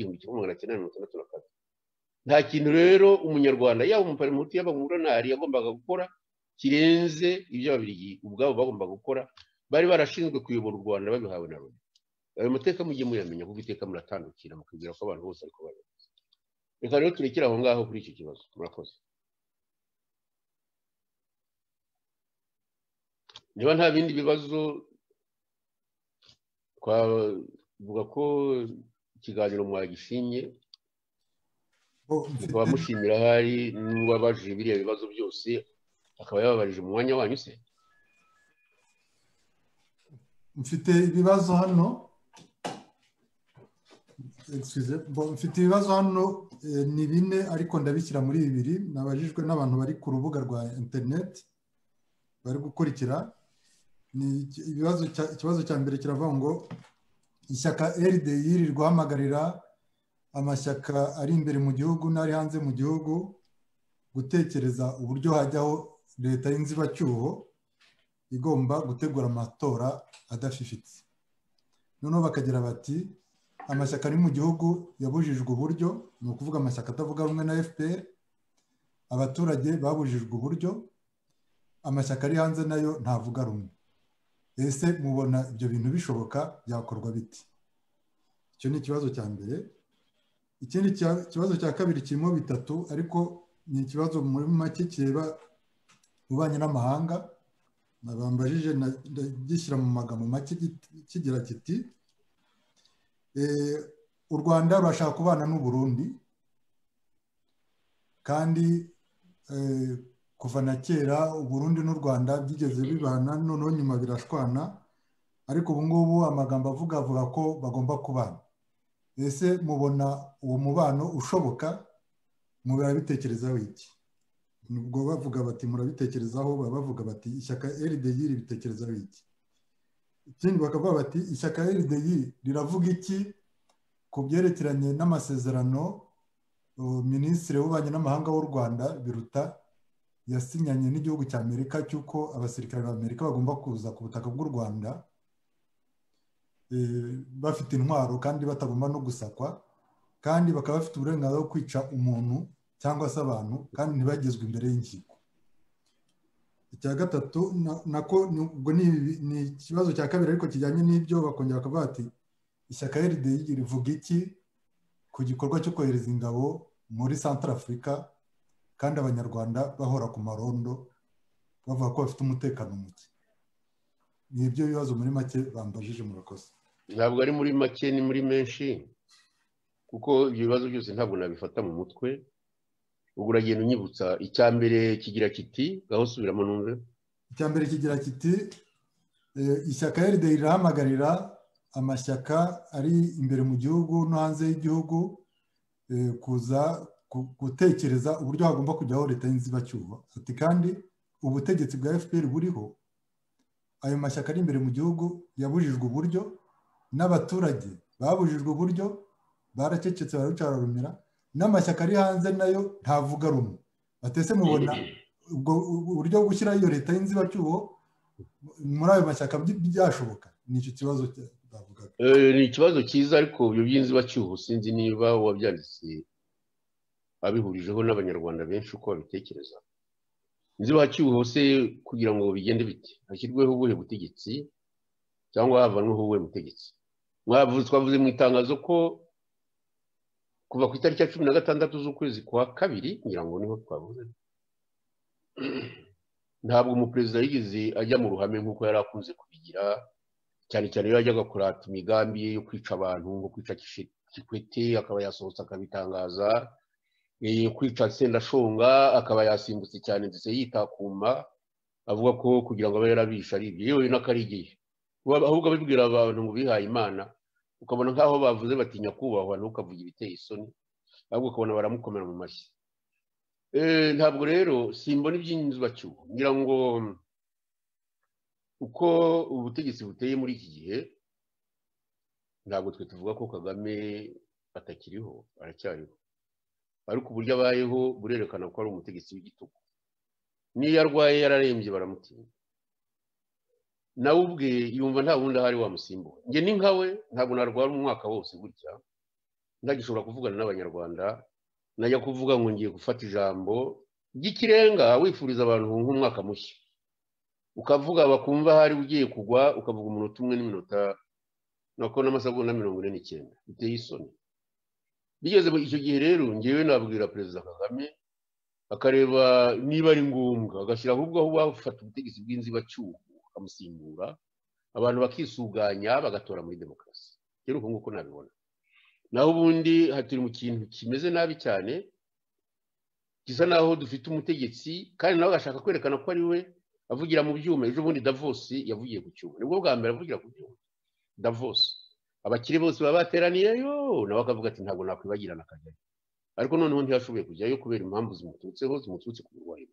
1962. Nta kintu rero umunyarwanda yaba umuparimuti yaba umuronari yagombaga gukora kirenze ibyo ababiligi ubwabo bagomba gukora, bari barashinzwe kuyobora u Rwanda babihawe na Loni. Ayo mateka mujye muyamenya kuko iteka muratandukira mukabwira ko abantu bose ariko babizi. Reka rero turekere aho ngaho kuri iki kibazo. Murakoze. Niba nta bindi bibazo twavuga ko ikiganiro mwagishimye, mukaba mushimira ahari n'uwabajije biriya bibazo byose akaba yababarije mu mwanya wanyu se. Mfite ibibazo hano, mfite ibibazo hano ni 4 ariko ndabishyira muri 2 nabajijwe n'abantu bari ku rubuga rwa internet bari gukurikira. Ni ikibazo cya mbere kiravuga ngo ishyaka RDI riri guhamagarira amashyaka ari imbere mu gihugu n'ari hanze mu gihugu gutekereza uburyo hajyaho leta y'inzibacyuho igomba gutegura amatora adafifitse. Noneho bakagira bati amashyaka ari mu gihugu yabujijwe uburyo, ni ukuvuga amashyaka atavuga rumwe na FPR, abaturage babujijwe uburyo, amashyaka ari hanze nayo ntavuga rumwe. Ese mubona ibyo bintu bishoboka, byakorwa biti? Icyo ni ikibazo cya mbere. Ikindi kibazo cya kabiri kirimo 3 ariko ni ikibazo muri make kireba ububanyi n'amahanga. Nabambajije gishyira mu magambo make kigira kiti u Rwanda rurashaka kubana n'u Burundi kandi kuva na kera u Burundi n'u Rwanda byigeze bibana, noneho nyuma birashwana, ariko ubu ngubu amagambo avuga ko bagomba kubana. Ese mubona uwo mubano ushoboka? Murabitekerezaho iki? Nubwo bavuga bati murabitekerezaho, bavuga bati ishyaka RDI ribitekerezaho iki? Ikindi bakavuga bati ishyaka RDI riravuga iki ku byerekeranye n'amasezerano Minisitiri w'Ububanyi n'Amahanga w'u Rwanda Biruta yasinyanye n'igihugu cya Amerika cy'uko abasirikare b'Amerika bagomba kuza ku butaka bw'u Rwanda bafite intwaro kandi batagomba no gusakwa, kandi bakaba bafite uburenganzira bwo kwica umuntu cyangwa se abantu kandi ntibagezwe imbere y'inkiko. Icya gatatu nako ubwo ni ikibazo cya kabiri ariko kijyanye n'ibyo, bakongera bakavuga bati ishyaka RDI rivuga iki ku gikorwa cyo kohereza ingabo muri Centrafrica kandi abanyarwanda bahora ku marondo bavuga ko bafite umutekano muke. Ni ibyo bibazo muri make bambajije. Murakoze. Ntabwo ari muri make, ni muri menshi kuko ibyo bibazo byose ntabwo nabifata mu mutwe. Ubwo uragenda unyibutsa. Icya mbere kigira kiti, gaho subiramo numve. Icya mbere kigira kiti ishyaka RDI rirahamagarira amashyaka ari imbere mu gihugu no hanze y'igihugu kuza gutekereza uburyo hagomba kujyaho leta y'inzibacyuho. Ati kandi ubutegetsi bwa FPR buriho, ayo mashyaka ari imbere mu gihugu yabujijwe uburyo, n'abaturage babujijwe uburyo, baracecetse bararucararumira, n'amashyaka ari hanze nayo ntavuga rumwe. Batese mubona ubwo uburyo bwo gushyiraho iyo leta y'inzibacyuho muri ayo mashyaka byashoboka? Ni icyo kibazo bavugaga. Ni ikibazo cyiza, ariko ibyo by'inzibacyuho sinzi niba wabyanditse abihurijeho n'abanyarwanda benshi uko babitekereza. Inzibacyuho se kugira ngo bigende bite? Hashyirweho ubuhe butegetsi cyangwa havanweho ubuhe butegetsi? Twavuze mu itangazo ko kuva ku itariki ya 16 z'ukwezi kwa kabiri, ngira ngo niho twavuze, ntabwo umuperezida yigeze ajya mu ruhame nk'uko yari akunze kubigira, cyane cyane iyo yajyaga kurata imigambi ye yo kwica abantu, nko kwica Kikwete akaba yasohotse akabitangaza, kwica Sendashonga akaba yasimbutse cyane ndetse yitakuma avuga ko kugira ngo abe yarabisha ari ibyo, yewe n'akarigiye, ahubwo abibwira abantu ngo bihaye Imana, ukabona nk'aho bavuze bati nyakubahwa ntukavuge ibiteye isoni, ahubwo ukabona baramukomera mu mashyi. Ntabwo rero simbona iby'inzibacyuho. ngira ngo uko ubutegetsi buteye muri iki gihe, ntabwo twe tuvuga ko Kagame atakiriho, aracyariho, ariko uburyo abayeho burerekana ko ari umutegetsi w'igitugu. Niyo arwaye yararembye baramutinya, nawe ubwe yumva nta wundi ahari wamusimbura. Njye ni nkawe, ntabwo narwara umwaka wose gutya ntagishobora kuvugana n'abanyarwanda, najya kuvuga ngo ngiye gufata ijambo by'ikirenga wifuriza abantu nk'umwaka mushya ukavuga bakumva hari ugiye kugwa ukavuga umunota umwe n'iminota nako n'amasegonda 49 biteye isoni bigeze icyo gihe rero ngewe nabwira Perezida Kagame akareba niba ari ngombwa agashyira ahubwo aho bafata ubutegetsi bw'inzibacyuho akamusimbura abantu bakisuganya bagatora muri demokarasi rero uko nguko nabibona naho ubundi haturi mu kintu kimeze nabi cyane gisa naho dufite umutegetsi kandi nawe agashaka kwerekana ko ari we avugira mu byuma ejo bundi Davos yavugiye ku cyuma nibwo bwa mbere avugira ku byuma Davos abakire bose baba bateraniyeyo nawe akavuga ati ntabwo nakwibagirana akajyayo ariko noneho ntiyashoboye kujyayo kubera impamvu zimuturutse ku burwayi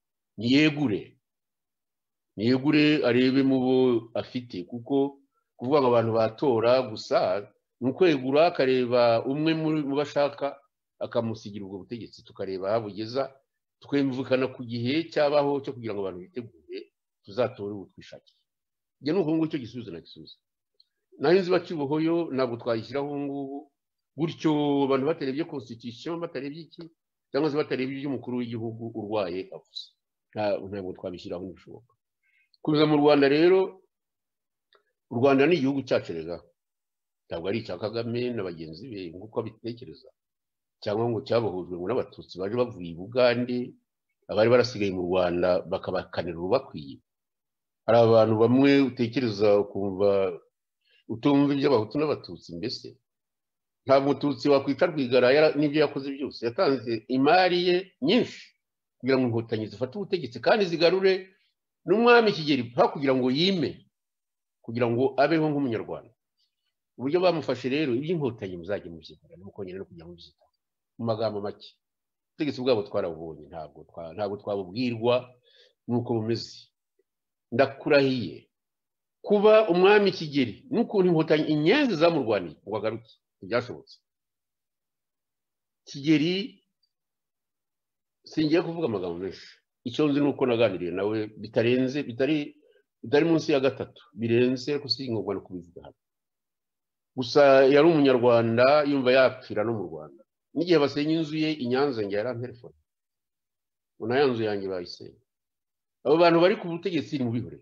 niyegure arebe mu bo afite kuko kuvuga ngo abantu batora gusa nukwegura akareba umwe mu bashaka akamusigira ubwo butegetsi tukareba habugeza twemvukana ku gihe cyabaho cyo kugira ngo abantu bitegure tuzatore ubutwishakiye njye nuko ngo cyo gisubizo na gisubizo naho inzibacyuho yo ntabwo twayishyiraho ngubu gutyo abantu batarebye constitution batarebye iki cyangwa se batarebye iby'umukuru w'igihugu urwaye avuze ntabwo twabishyiraho n'ibishoboka kuza mu Rwanda rero u Rwanda ni igihugu cyacu rega ntabwo ari icya Kagame na bagenzi be nk'uko abitekereza cyangwa ngo cyabohojwe ngo n'abatutsi baje bavuye i Bugande abari barasigaye mu Rwanda bakabakanira ubakwiye hari abantu bamwe utekereza ukumva utumva iby'abahutu n'abatutsi mbese nta mututsi wakwica Rwigara n'ibyo yakoze byose yatanze imari ye nyinshi kugira ngo inkotanyi zifate ubutegetsi kandi zigarure n'umwami Kigeli kugira ngo yime kugira ngo abeho nk'umunyarwanda uburyo bamufashe rero iby'inkotanyi muzajye mubyigana nuko nyine no kujya mubyita mu magambo make ubutegetsi bwabo twarabubonye ntabwo twabubwirwa nuko bumeze ndakurahiye kuba umwami Kigeli n'ukuntu inkotanyi inyenzi zamurwaniye ngo agaruke byashobotse Kigeli singiye kuvuga amagambo menshi icyo nzi nuko naganiriye nawe bitari munsi ya 3 birenze ko singomba no kubivuga hano gusa yari umunyarwanda yumva yapfira no mu Rwanda n'igihe basenya inzu ye inyanza nge yarantelefone una yanzu yanjye bayisenya abo bantu bari ku butegetsi mu bihore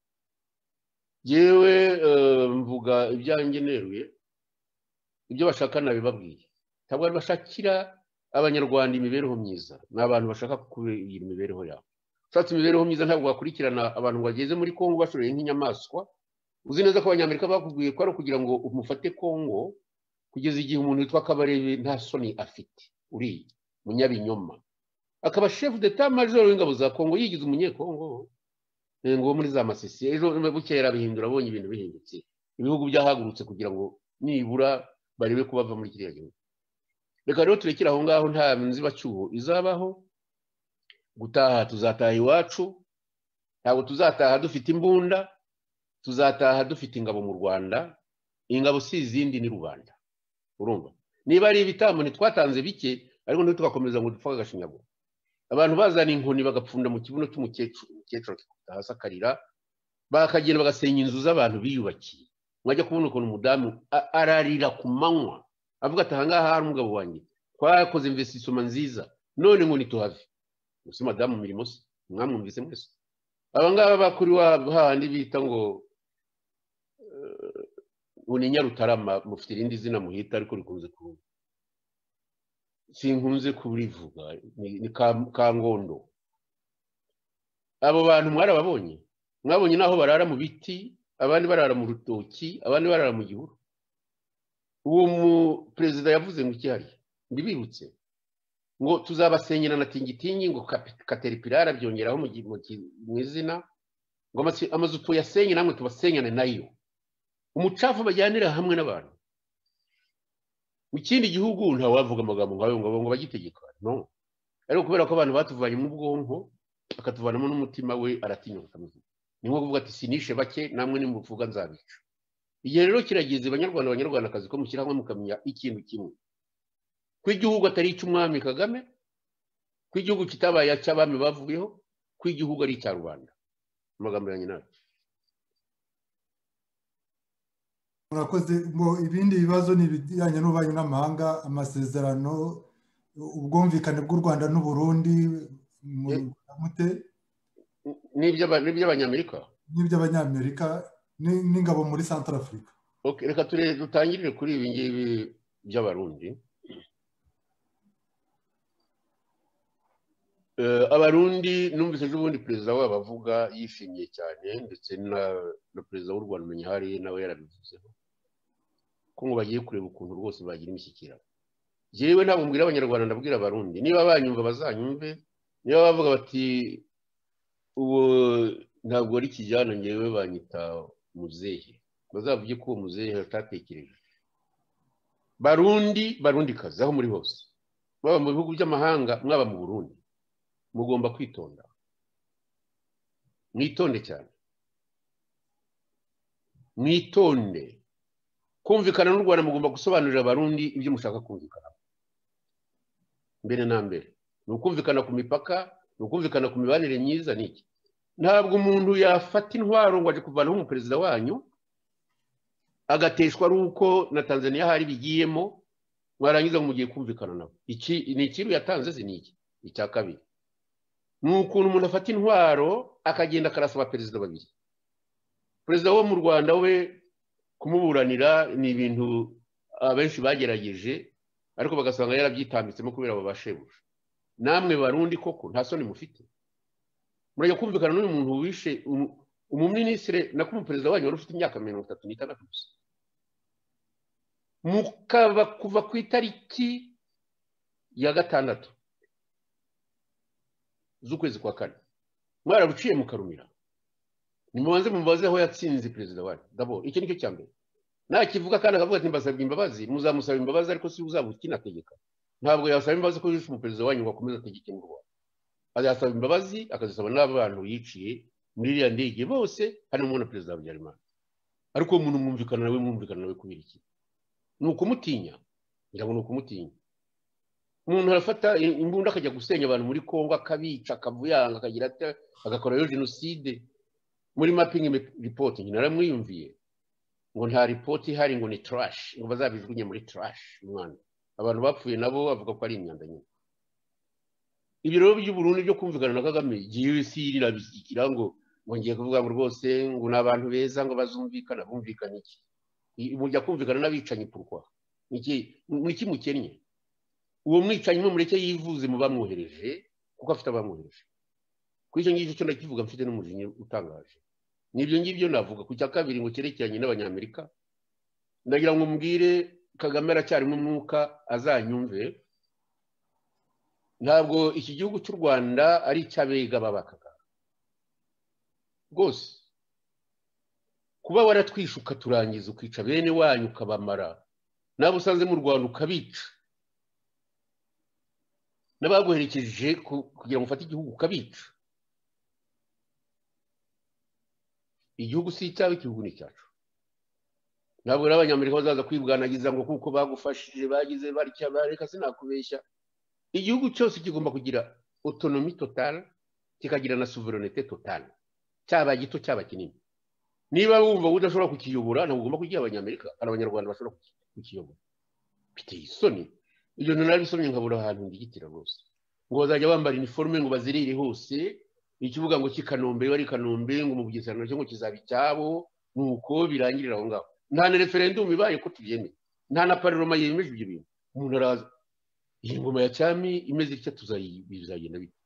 yewe mvuga ibyanjye neruye ibyo bashaka nabibabwiye ntabwo bashakira abanyarwanda imibereho myiza n'abantu bashaka kugira imibereho yabo ushatse imibereho myiza ntabwo wakurikirana abantu bageze muri Kongo bashoreye nk'inyamaswa uzi neza ko abanyamerika bakubwiye ko ari kugira ngo umufate Kongo kugeza igihe umuntu witwa Kabarebe nta soni afite uri munyabinyoma akaba chef d'état major w'ingabo za Kongo yigize umunyekongo ngo muri za Masisi ejo bukera bihindura abonye ibintu bihindutse ibihugu byahagurutse kugira ngo nibura barebe kubava muri kiriya gihugu reka rero turekira aho ngaho nta nzibacyuho izabaho gutaha tuzataha iwacu ntabwo tuzataha dufite imbunda tuzataha dufite ingabo mu Rwanda ingabo si izindi ni rubanda urumva niba ari ibitambo ntitwatanze bike ariko ntitugakomeza ngo dupfa agashinyaguro abantu bazana inkoni bagapfunda mu kibuno cy'umukecuru hasi akarira bakagenda bagasenya inzu z'abantu biyubakiye mwajya kubona ukuntu umudamu ararira ku manywa avuga ati ahangaha hari umugabo wanjye twakoze investissement nziza none ngo nituhave gusa madamu mirimo se mwamwumvise mwese abangaba bakuri hahandi bita ngo ni Nyarutarama mufite irindi zina muhita ariko rikunze kuvuga sinkunze kurivuga ni Kangondo abo bantu mwarababonye mwabonye naho barara mu biti abandi barara mu rutoki abandi barara mu gihuru uwo mu president yavuze ngo ikihari ndibibutse ngo tuzabasenyera na tingitingi ngo Caterpillar byongeraho mu izina ngo amazu tuyasenye namwe tubasenyane nayo umucafu bajyanira hamwe n'abantu mu kindi gihugu nta wavuga amagambo ngayo ngo bagitegeka no ariko kubera ko abantu batuvanye mu bwonko akatuvanamo n'umutima we aratinyuka akamuvuga ni nko kuvuga ati sinishe bake namwe nimuvuga nzabica igihe rero kirageze abanyarwandakazi ko mushyira hamwe mukamenya ikintu kimwe ko igihugu atari icy'umwami Kagame ko igihugu kitabaye cy'abami bavuyeho ko igihugu ari icya rubanda amagambo yanjye nayo murakoze ngo ibindi bibazo ni ibijyanye n'ububanyi n'amahanga amasezerano ubwumvikane bw'u Rwanda n'u Burundi mute n'iby'abanyamerika n'iby'abanyamerika n'ingabo muri Central Africa. Okay, reka dutangirire kuri ibi ngibi by'abarundi. Abarundi numvise ejo bundi perezida wabo avuga yishimiye cyane, ndetse na perezida w'u Rwanda umenya hari nawe yarabivuzeho ko ngo bagiye kureba ukuntu rwose bagira imishyikirano. Jewe ntabwo mbwira abanyarwanda, ndabwira abarundi, niba banyumva bazanyumve, niba bavuga bati uwo ntabwo ari kijyana ngewe banyita muzehe, bazavuge ko uwo muzehe atatekereje. Barundi kazi aho muri hose, baba mu bihugu by'amahanga mwaba mu Burundi, mugomba kwitonda, mwitonde cyane, mwitonde. Kumvikana n'u Rwanda mugomba gusobanurira abarundi ibyo mushaka kumvikana. Mbere na mbere ni ukumvikana ku mipaka, ni ukumvikana ku mibanire myiza. Niki ntabwo umuntu yafata intwaro ngo aje kuvanaho umuperezida wanyu agateshwa ari uko na Tanzania hari bigiyemo, mwarangiza ngo mugiye kumvikana nabo. Iki ni ikiru yatanze ziniki. Icya kabiri ni ukuntu umuntu afata intwaro akagenda akarasaba perezida babiri. Perezida wo mu Rwanda we kumuburanira ni ibintu abenshi bagerageje, ariko bagasanga yarabyitambitsemo kubera abo bashebuja. Namwe Barundi koko nta soni mufite? Murajya kumvikana n'uyu muntu wishe umuminisitiri na kumuperezida wanyu wari ufite imyaka 36 gusa, mukaba kuva ku itariki ya 6 z'ukwezi kwa 4 mwarabuciye mukarumira. Nimubanze mubaze aho yatsinze perezida wanyu. Dabo icyo nicyo cyambere. Nakivuga kandi akavuga ati mbasabye imbabazi, muzamusaba imbabazi, ariko si uzabukinategeka. Ntabwo yasaba imbabazi ko yishe umuperezida wanyu ngo akomeze ategeke mu Rwanda. Azasaba imbabazi, akazisaba n'abantu yiciye muri iriya ndege bose, harimo na perezida wa Habyarimana. Ariko umuntu mwumvikana nawe kubera iki? Ni ukumutinya. Ngira ngo ni ukumutinya. Umuntu arafata imbunda akajya gusenya abantu muri Kongo, akabica, akavuyanga, akagira ati agakora yo genocide. Muri mapping report naramwiyumviye ngo nta report ihari, ngo ni trash, ngo bazabijugunye muri trash. Umwana abantu bapfuye nabo bavuga ko ari imyanda nyine. Ibiro by'u Burundi byo kumvikana na Kagame GUC irabishyikira ngo ngiye kuvuga ngo rwose ngo nabantu beza ngo bazumvikana. Bumvikana iki? Mujya kumvikana n'abicanyi pourquoi? Niki mukennye? Uwo mwicanyi mu mureke yivuze mu bamwohereje, kuko afite abamwohereje. Kwicyo ngicyo cyo ndakivuga mfite n'umujinya utangaje. Nibyo ngibyo navuga. Ku cya kabiri ngo cyerekeranye n'abanyamerika, ndagira ngo mbwire Kagame aracyarimo umwuka, azanyumve. Ntabwo iki gihugu cy'u Rwanda ari icy'abega babakaga rwose. Kuba waratwishuka turangiza ukica bene wanyu ukabamara, nabo usanze mu Rwanda ukabica, n'abaguherekeje kugira ngo ufate igihugu ukabica. Igihugu si icyawe, igihugu ni cyacu. Ntabwo n'abanyamerika bazaza kwibwanagiza ngo kuko bagufashije bagize barya bareka. Sinakubeshya, igihugu cyose kigomba kugira autonomie totale, kikagira na souveraineté totale, cyaba gito cyaba kinini. Niba wumva udashobora kukiyobora, ntabwo ugomba kugira abanyamerika, ari abanyarwanda bashobora kukiyobora. Biteye isoni. Ibyo narabisomye nkabura ahantu ndigitira rwose. Ngo bazajya bambara uniforme ngo bazirire hose, ikivuga ngo kikanombe bari Kanombe, ngo mu Bugesera cyo ngo kizaba icyabo, nuko birangirira aho ngaho. Nta na referendum ibaye ko tubyemeye, nta na parlement yemeje ibyo bintu. Umuntu araza, iyi ngoma ya cyami imeze icyo tuzayibizagenda bite?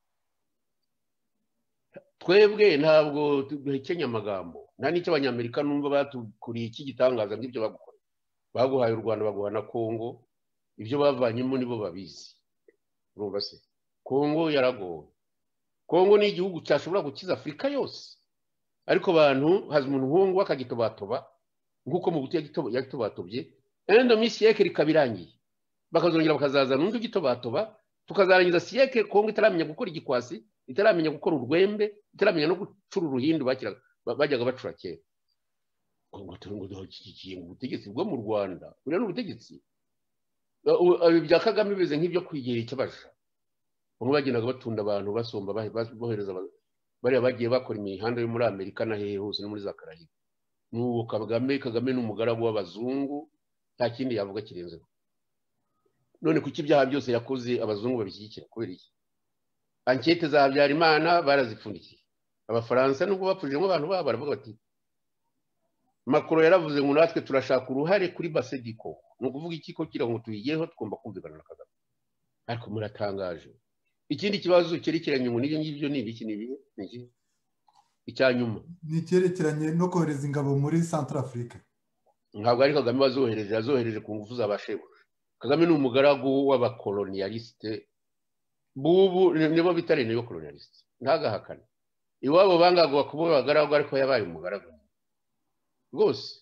Twebwe ntabwo duhekenya amagambo. Nta n'icyo abanyamerika numva batukuriye iki gitangaza ngibyo bagukora. Baguhaye u Rwanda, baguha na Kongo, ibyo bavanyemo nibo babizi. Urumva se Kongo yaragowe. Kongo ni igihugu cyashobora gukiza Afrika yose, ariko abantu haza umuntu nk'uwo akagitobatoba nk'uko mu buti yagitobatobye, endo mi siècle ikabirangiye, bakazongera bakazazana undi ugitobatoba, tukazarangiza siècle Kongo itaramenya gukora igikwasi, itaramenya gukora urwembe, itaramenya no gucura uruhindu bajyaga bacura kera. Kongo ngo dukikiye mu butegetsi bwo mu Rwanda. Uri n'ubutegetsi bya Kagame bize nk'ibyo kwigera icyabaje. Bamwe bagendaga batunda abantu basomba bohereza bari bagiye bakora imihanda yo muri Amerika na hehe hose no muri za Karayibe. N'uwo Kagame n'umugaragu w'abazungu, nta kindi yavuga kirenzeho. None kuki ibyaha byose yakoze abazungu babishyigikira kubera iki? ankete za Habyarimana barazipfundikiye. Abafaransa nubwo bapfujemo abantu babo baravuga bati Macron yaravuze ngo natwe turashaka uruhare kuri Basediko. Ni ukuvuga iki ko kira ngo tuyigeho tugomba kumvikana na Kagame. Ariko muratangaje. Ikindi kibazo cyerekeranye ngo n'ibyo ngibyo ni ibiki ni icyanyuma. Ni cyerekeranye no kohereza ingabo muri Centrafrique. Ntabwo ari Kagame yazohereje ku ngufu z'abashebuja. Kagame ni umugaragu w'abakolonialiste. Bubu nibo bitare niyo kolonialiste. Ntagahakana. Iwabo bangagwa kubo bagaragu ariko yabaye umugaragu. Rwose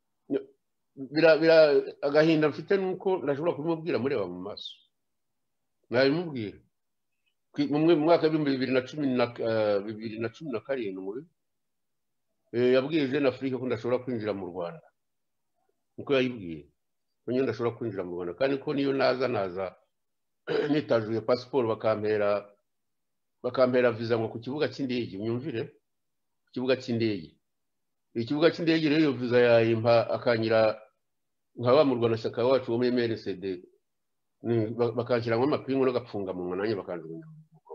agahinda mfite nuko ndashobora kumubwira mureba mu maso. Nabimubwira. Mu mwaka wa 2017 yabwiye Jeune Afrique ko ndashobora kwinjira mu Rwanda. Niko yayibwiye. Ko nyine ndashobora kwinjira mu Rwanda kandi ko niyo naza nitajuye passport bakampera visa ngo ku kibuga cy'indege unyumvire ku kibuga cy'indege. Ikibuga cy'indege rero visa yayimpa akanyira nkaba mu Rwanda shaka wacu wo muri MRCD bakanshyiramo amapingu n'agapfunga mu nanjye bakanjugunya.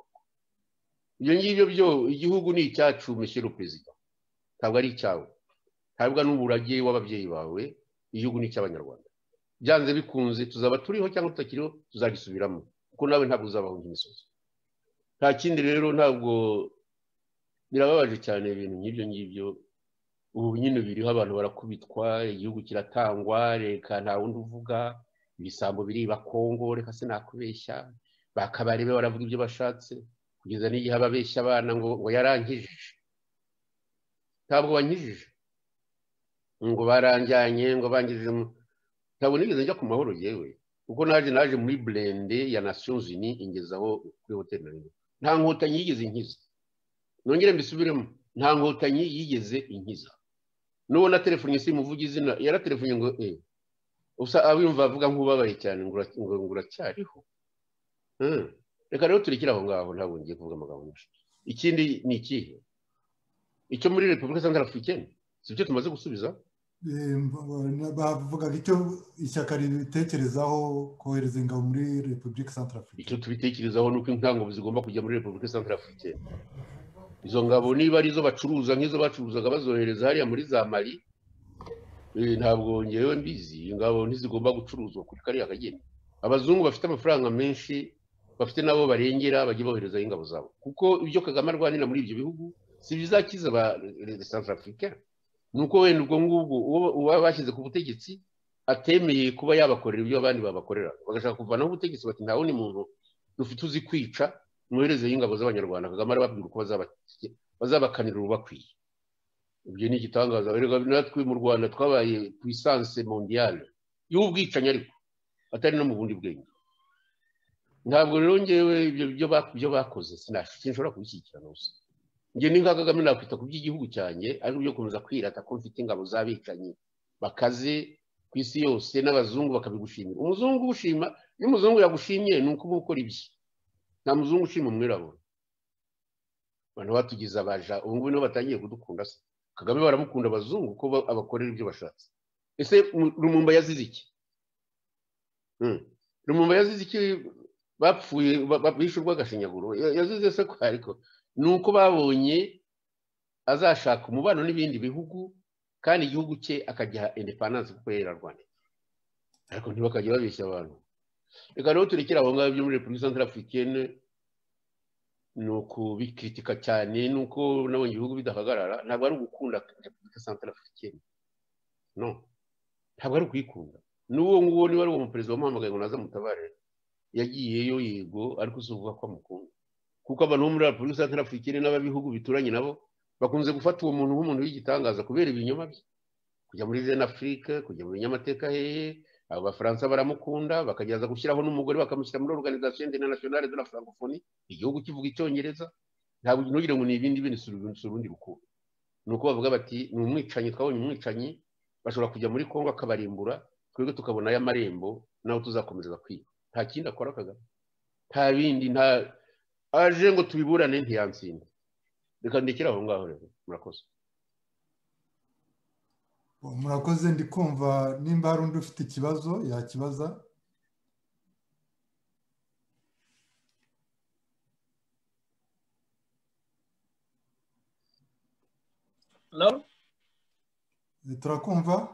Ibyo ngibyo byo igihugu ni icyacu Monsieur le Président. Ntabwo ari icyawe. Ntabwo n'uburage w'ababyeyi bawe, igihugu ni icy'abanyarwanda. Byanze bikunze tuzaba turiho cyangwa tutakiriho tuzagisubiramo. Kuko nawe ntabwo uzabahunga imisozi. Nta kindi rero ntabwo birababaje cyane ibintu nk'ibyo ngibyo. Ubu nyine biriho abantu barakubitwa, igihugu kiratangwa, reka nta wundi uvuga, ibisambo biriba Kongo, reka sinakubeshya, bakabarebe baravuga ibyo bashatse, kugeza n'igihe ababeshya abana ngo yarankijije. Ntabwo bankijije. Ngo baranjyanye, ngo bangijije. Ntabwo nigeze njya ku mahoro yewe. Kuko naje muri blende ya Nations Unies ingezaho kuri hotel nari. Nta nkotanyi yigeze inkiza. Nongere mbisubiremo, nta nkotanyi yigeze inkiza. Nubona telefone simuvuga izina yaratelefone ngo usa abimva avuga nk'ubabaye cyane ngo uracyariho. Reka rero turikira aho ngaho ntabwo ngiye kuvuga amagambo menshi. Ikindi ni ikihe? Icyo muri Republika Centrafricaine sibyo tumaze gusubiza. Bavuga icyo ishyaka ribitekerezaho kohereza ingabo muri Republika Centrafricaine. Icyo tubitekerezaho nuko intango zigomba kujya muri Republika Centrafricaine. Izo ngabo niba arizo bacuruza nk'izo bacuruzaga bazohereza hariya muri za Mali, ntabwo ngewe mbizi. Ingabo ntizigomba gucuruzwa kuri kariya kageni. Abazungu bafite amafaranga menshi bafite nabo barengera bajye bohereza ingabo zabo, kuko ibyo Kagame arwanira muri ibyo bihugu si bizakiza ba Centrafricaine. Nuko wenda ubwo ngubwo uba bashyize ku butegetsi atemeye kuba yabakorera ibyo abandi babakorera, bagashaka kuvanaho ubutegetsi bati nta wundi muntu dufite uzi kwica mwohereze y'ingabo z'abanyarwanda. Kagame arababwira uko bazabakanira ubakwiye. Ibyo ni igitangaza. Natwe mu Rwanda twabaye puissance mondiale y'ubwicanyi ariko atari no mu bundi bwenge. Ntabwo rero ngewe ibyo bakoze sinshobora kubishyikirana gusa. Nge ni nka Kagame nakwita ku by'igihugu cyanjye ariko byo komeza kwirata ko mfite ingabo z'abicanyi bakaze ku isi yose n'abazungu bakabigushimira. Umuzungu ushima, iyo umuzungu yagushimye ni uko ukora ibye. Nta muzungu ushima umwirabura. Abantu batugize abaja ubu ngubu nibo batangiye kudukunda se. Kagame baramukunda abazungu ko abakorera ibyo bashatse. Ese Lumumba yazize iki? Lumumba yazize iki? Bapfuye bishurwa agashinyaguro. Yazize se ko ariko nuko babonye azashaka umubano n'ibindi bihugu kandi igihugu cye akagiha independence kuko yararwanye. Ariko ntibakajya babeshya abantu. Reka rero turekera aho ngaho byo muri Republika Centrafricaine nuko bikritika cyane nuko nabonye ibihugu bidahagarara. Ntabwo ari ugukunda Republika Centrafricaine, no, ntabwo ari ukuyikunda. N'uwo nguwo niba ari uwo muperezida wamuhamagaye ngo naza mutabare yagiyeyo yego, ariko usuvuga ko amukunda kuko abantu bo muri Republika Centrafricaine n'ababihugu bituranye nabo bakunze gufata uwo muntu nk'umuntu w'igitangaza kubera ibinyoma bye. Kujya muri Jeune Afrique, kujya mu binyamateka hehe, abo Bafaransa baramukunda bakageza gushyiraho n'umugore bakamushyira muri Organisation Internationale de la Francophonie, igihugu kivuga icyongereza. Ntabwo ntugire ngo ni ibindi bintu surundi rukundo. Nuko bavuga bati ni umwicanyi, twabonye umwicanyi, bashobora kujya muri Kongo akabarimbura, twebwe tukabona aya marembo naho tuzakomeza kwiba. Nta kindi akora Kagame, nta bindi, nta aje ngo tubiburane ntiyansinda. Reka ndekera aho ngaho rero. Murakoze. Murakoze. Ndi kumva nimba hari undi ufite ikibazo yakibaza. turakumva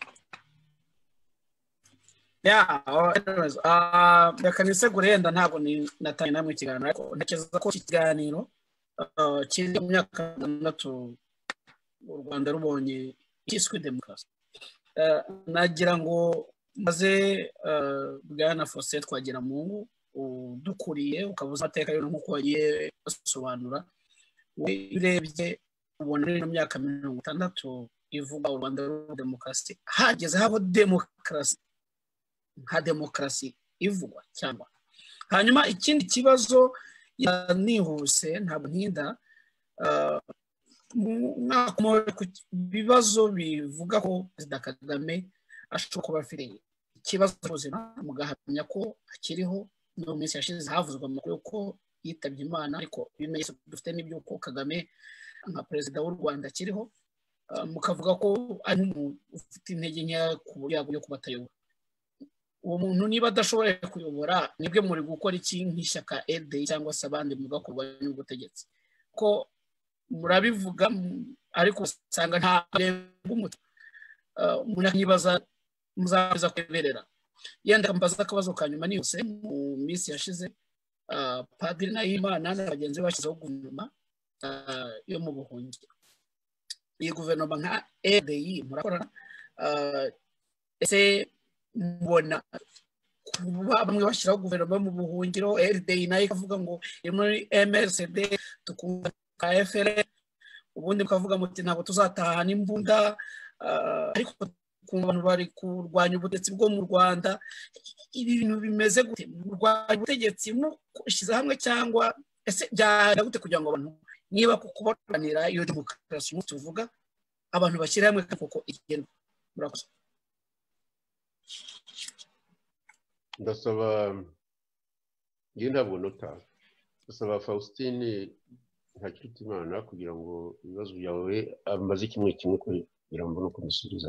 reka nisegure yenda ntabwo natanye namwe ikiganiro ariko ntekereza ko iki kiganiro kiri mu myaka 6 u Rwanda rubonye cyiswe demokarasi. Nagira ngo maze bwana Faustin Twagiramungu udukuriye ukabuza amateka yo nkuko wagiye basobanura urebye ubona mu myaka 60 ivuga u Rwanda rubonye demokarasi hageze habo demokarasi nka demokarasi ivugwa cyangwa hanyuma ikindi kibazo nihuse ntabwo ntinda ku bibazo bivuga ko Perezida Kagame ashobora kuba afite ikibazo cy'ubuzima mugahamya ko akiriho no minsi yashize havuzwe amakuru ko yitabye Imana ariko ibimenyetso dufite n'iby'uko Kagame nka perezida w'u Rwanda akiriho mukavuga ko ari ufite intege nkeya ku buryo yo kuba atayobora uwo muntu niba adashoboye kuyobora nibwe muri gukora iki nk'ishyaka LDI cyangwa se abandi muvuga ko barwanya ubutegetsi ko murabivuga ariko usanga nta umuti munanibaza muzaza kweberera yenda mbaza akabazo kanyuma niyose mu minsi yashize Padiri Nahimana n'abagenzi bashyizeho guverinoma yo mu buhungiro iyi guverinoma nka LDI murakorana ese mubona bamwe bashyiraho guverinoma mu buhungiro LDI nayo ikavuga ngo muri MRCD tukumva ka FRN ubundi mukavuga muti ntabwo tuzataha n'imbunda ariko ku bantu bari kurwanya ubutegetsi bwo mu Rwanda ibi bintu bimeze gute kurwanya ubutegetsi mushize hamwe cyangwa ese byara gute kugira ngo abantu niba kukubanira iyo demokarasi tuvuga abantu bashyira hamwe kuko igenda murakoze ndasaba ngiye ntabwo nota ndasaba Faustin Ntakirutimana kugira ngo ibibazo byawe amaze kimwe kugira ngo no kumisubiza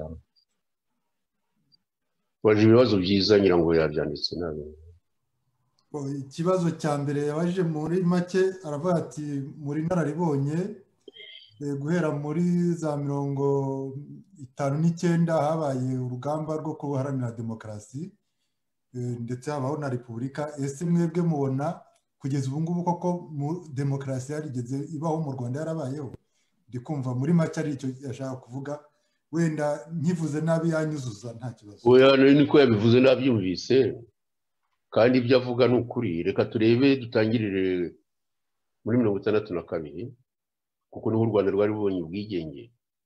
waje ibibazo byiza ngira ngo yabyanditse nabi ikibazo cya mbere yabaje muri make aravuga ati muri nararibonye guhera muri za 59 habaye urugamba rwo kuharanira demokarasi ndetse habaho na repubulika ese mwebwe mubona kugeza ubu ngubu koko demokarasi yarigeze ibaho mu Rwanda yarabayeho ndikumva muri make ari icyo yashaka kuvuga wenda nkivuze nabi yanyuzuza nta kibazo oya niko yabivuze nabyumvise kandi ibyo avuga ni ukuri reka turebe dutangirire muri 62 kuko niho u Rwanda rwari rubonye ubwigenge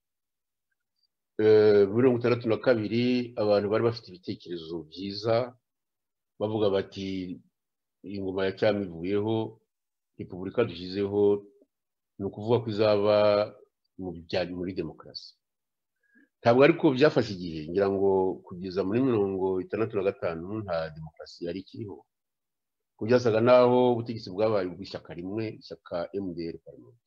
muri 62 abantu bari bafite ibitekerezo byiza bavuga bati ingoma ya cyami ivuyeho repubulika dushyizeho ni ukuvuga ko izaba mu bijyanye muri demokarasi ntabwo ariko byafashe igihe ngira ngo kugeza muri 65 nta demokarasi yari ikiriho kujyasaga naho ubutegetsi bwabaye ubw'ishyaka rimwe ishyaka MDR parlement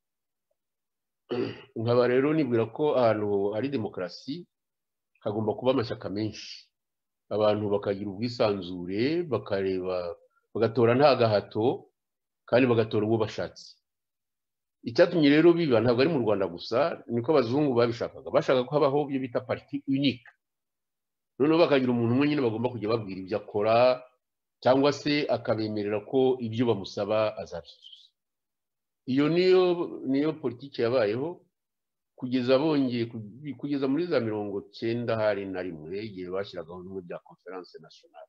nkaba rero nibwira ko ahantu hari demokarasi hagomba kuba amashyaka menshi abantu bakagira ubwisanzure bakareba bagatora nta gahato kandi bagatora uwo bashatse icyatumye rero biba ntabwo ari mu Rwanda gusa niko abazungu babishakaga bashaka ko habaho ibyo bita parti unique noneho bakagira umuntu umwe nyine bagomba kujya babwira ibyo akora cyangwa se akabemerera ko ibyo bamusaba azabyuzuza iyo niyo politiki yabayeho kugeza bongeye kugeza muri za 90 hari na rimwe igihe bashyiragaho n'umwe bya conference nationale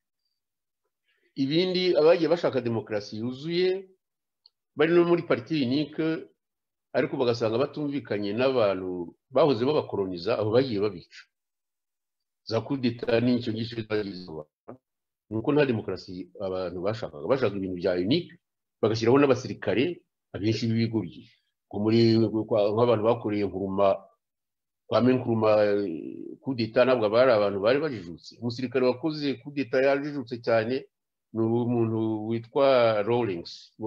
ibindi abagiye bashaka demokarasi yuzuye bari no muri parti unique ariko bagasanga batumvikanye n'abantu bahoze babakoloniza abo bagiye babica za coup d'état n'icyo gishe bagizwa nuko nta demokarasi abantu bashaka ibintu bya unique bagashyiraho n'abasirikare abenshi b'ibigoryi muri nk'abantu bakoreye Nkuruma Nkuruma coup d'état nabwo bari abantu bari bajijutse umusirikare wakoze coup d'état yajijutse cyane ni umuntu witwa Rawlings wo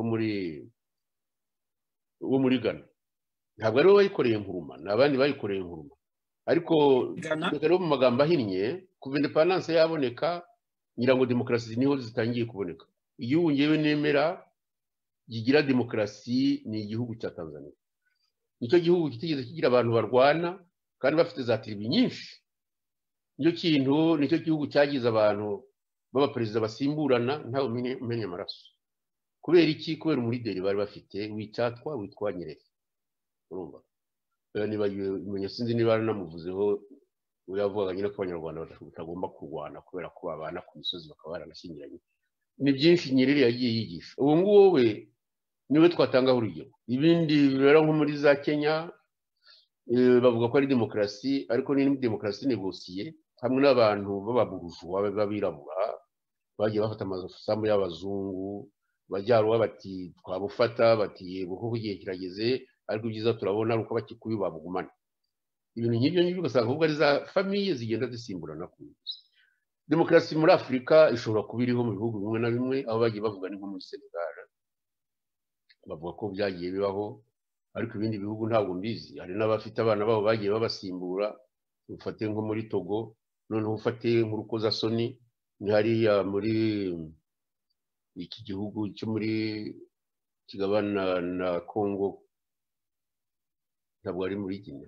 muri Ghana ntabwo ari we wayikoreye Nkuruma n'abandi bayikoreye Nkuruma ariko rero mu magambo ahinnye kuva independence yaboneka ngira ngo demokarasi niho zitangiye kuboneka igihugu ngewe nemera gigira demokarasi ni igihugu cya Tanzania nicyo gihugu kitigeze kigira abantu barwana kandi bafite za tiribi nyinshi. Nicyo gihugu cyagize abantu b'abaperezida basimburana ntawe umenya amaraso. Kubera iki? Kubera umulideri bari bafite w'icyatwa witwa Nyerere. Urumva niba sinzi niba namuvuzeho yavugaga nyine ko abanyarwanda batagomba kurwana kubera ko babana ku misozi bakaba baranashyingiranye. Ni byinshi Nyerere yagiye yigisha. Ubu ngubu we niwe twatangaho urugero. Ibindi bibera nko muri za Kenya bavuga ko ari demokarasi, ariko ni demokarasi negosiye hamwe n'abantu b'ababurujwa b'abirabura bagiye bafata amasambu y'abazungu bajyaruwa bati twabufata bati yego kuko igihe kirageze, ariko byiza turabona uko bakikuye babugumana. Ibintu nk'ibyo ugasanga ahubwo ari za famiye zigenda zisimburana ku buyobozi. Demokarasi muri Afurika ishobora kuba iriho mu bihugu bimwe na bimwe, aho bagiye bavuga ni nko muri Senegal bavuga ko byagiye bibaho, ariko ibindi bihugu ntabwo mbizi. Hari n'abafite abana babo bagiye babasimbura, ufate nko muri Togo, noneho ufate nk'urukozasoni ni hariya muri iki gihugu cyo muri kigabana na Congo, ntabwo ari muri Guinea.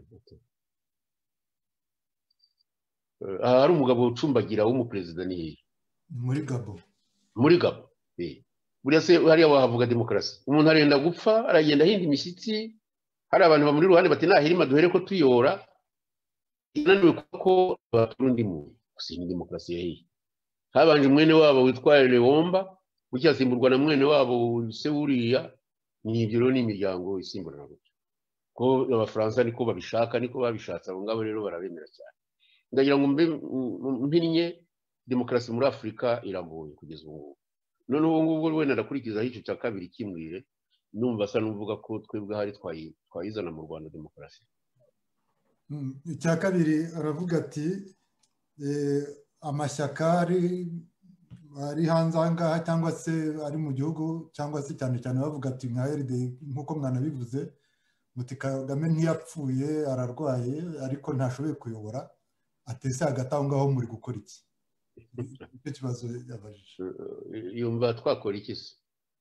Hari umugabo ucumbagira w'umuperezida ni muri Gabo. Muri Gabo. Buriya se hariya wahavuga demokarasi? Umuntu arenda gupfa aragenda ahinda imishyitsi, hari abantu bamuri ruhande bati nahirima duhere ko tuyora, inaniwe kuko baturundi mu gusinya demokarasi yahiye. Habanje mwene wabo witwa Lewomba, bucyasimburwa na mwene wabo se uriya. Ni ibyo rero ni imiryango isimburana gutyo. Ko abafaransa niko babishaka, niko babishatse, abo ngabo rero barabemera cyane. Ndagira ngo mpinnye demokarasi muri Afurika iragoye kugeza ubu. Noneho ubu ngubu wenda ndakurikizaho icyo cya kabiri kimwire, numva asa n'uvuga ko twebwe hari twayizana mu Rwanda demokarasi. Icya kabiri aravuga ati amashyaka ari hanze aha ngaha cyangwa se ari mu gihugu, cyangwa se cyane cyane bavuga ati nka RD nk'uko mwanabivuze, muti Kagame ntiyapfuye ararwaye ariko ntashoboye kuyobora, atese hagati aho ngaho muri gukora iki? Icyo kibazo yabajije. Yumva twakora iki se?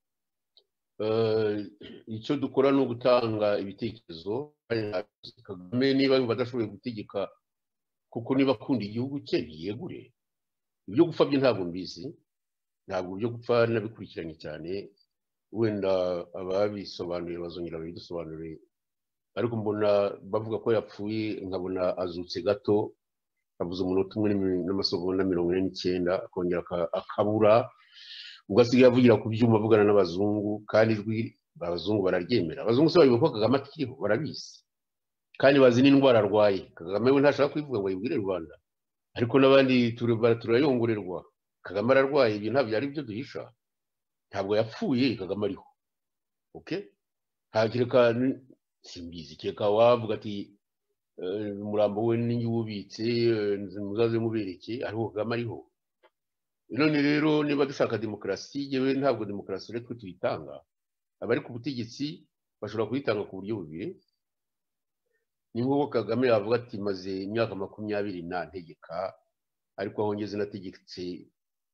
Icyo dukora ni ugutanga ibitekerezo. Kagame niba yumva adashoboye gutegeka kuko niba akunda igihugu cye yegure. Ibyo gupfa byo ntabwo mbizi, ntabwo byo gupfa nabikurikiranye cyane, wenda ababisobanuye bazongera babidusobanurire, ariko mbona bavuga ko yapfuye nkabona azutse gato, avuze umunota umwe n'amasegonda 49 akongera akabura, ubwo asigaye avugira ku byuma avugana n'abazungu, kandi ijwi abazungu bararyemera. Abazungu se babivuga ko Kagame akiriho barabizi, kandi bazi n'indwara arwaye. Kagame we ntashaka kwivuga ngo yibwire Rwanda, ariko n'abandi turayongorerwa. Kagame ararwaye, ibyo ntabyo ari byo duhisha. Ntabwo yapfuye, Kagame ariho. Okay? Hakireka simbizi, keka wavuga ati umurambo we ningi wubitse muzaze mubereke, ariko Kagame ariho. None rero niba dushaka demokarasi, yewe ntabwo demokarasi rero twe tuyitanga. Abari ku butegetsi bashobora kuyitanga ku buryo bubiri. Ni nk'uko Kagame yavuga ati maze imyaka 20 ntegeka, ariko aho ngeze nategekeshe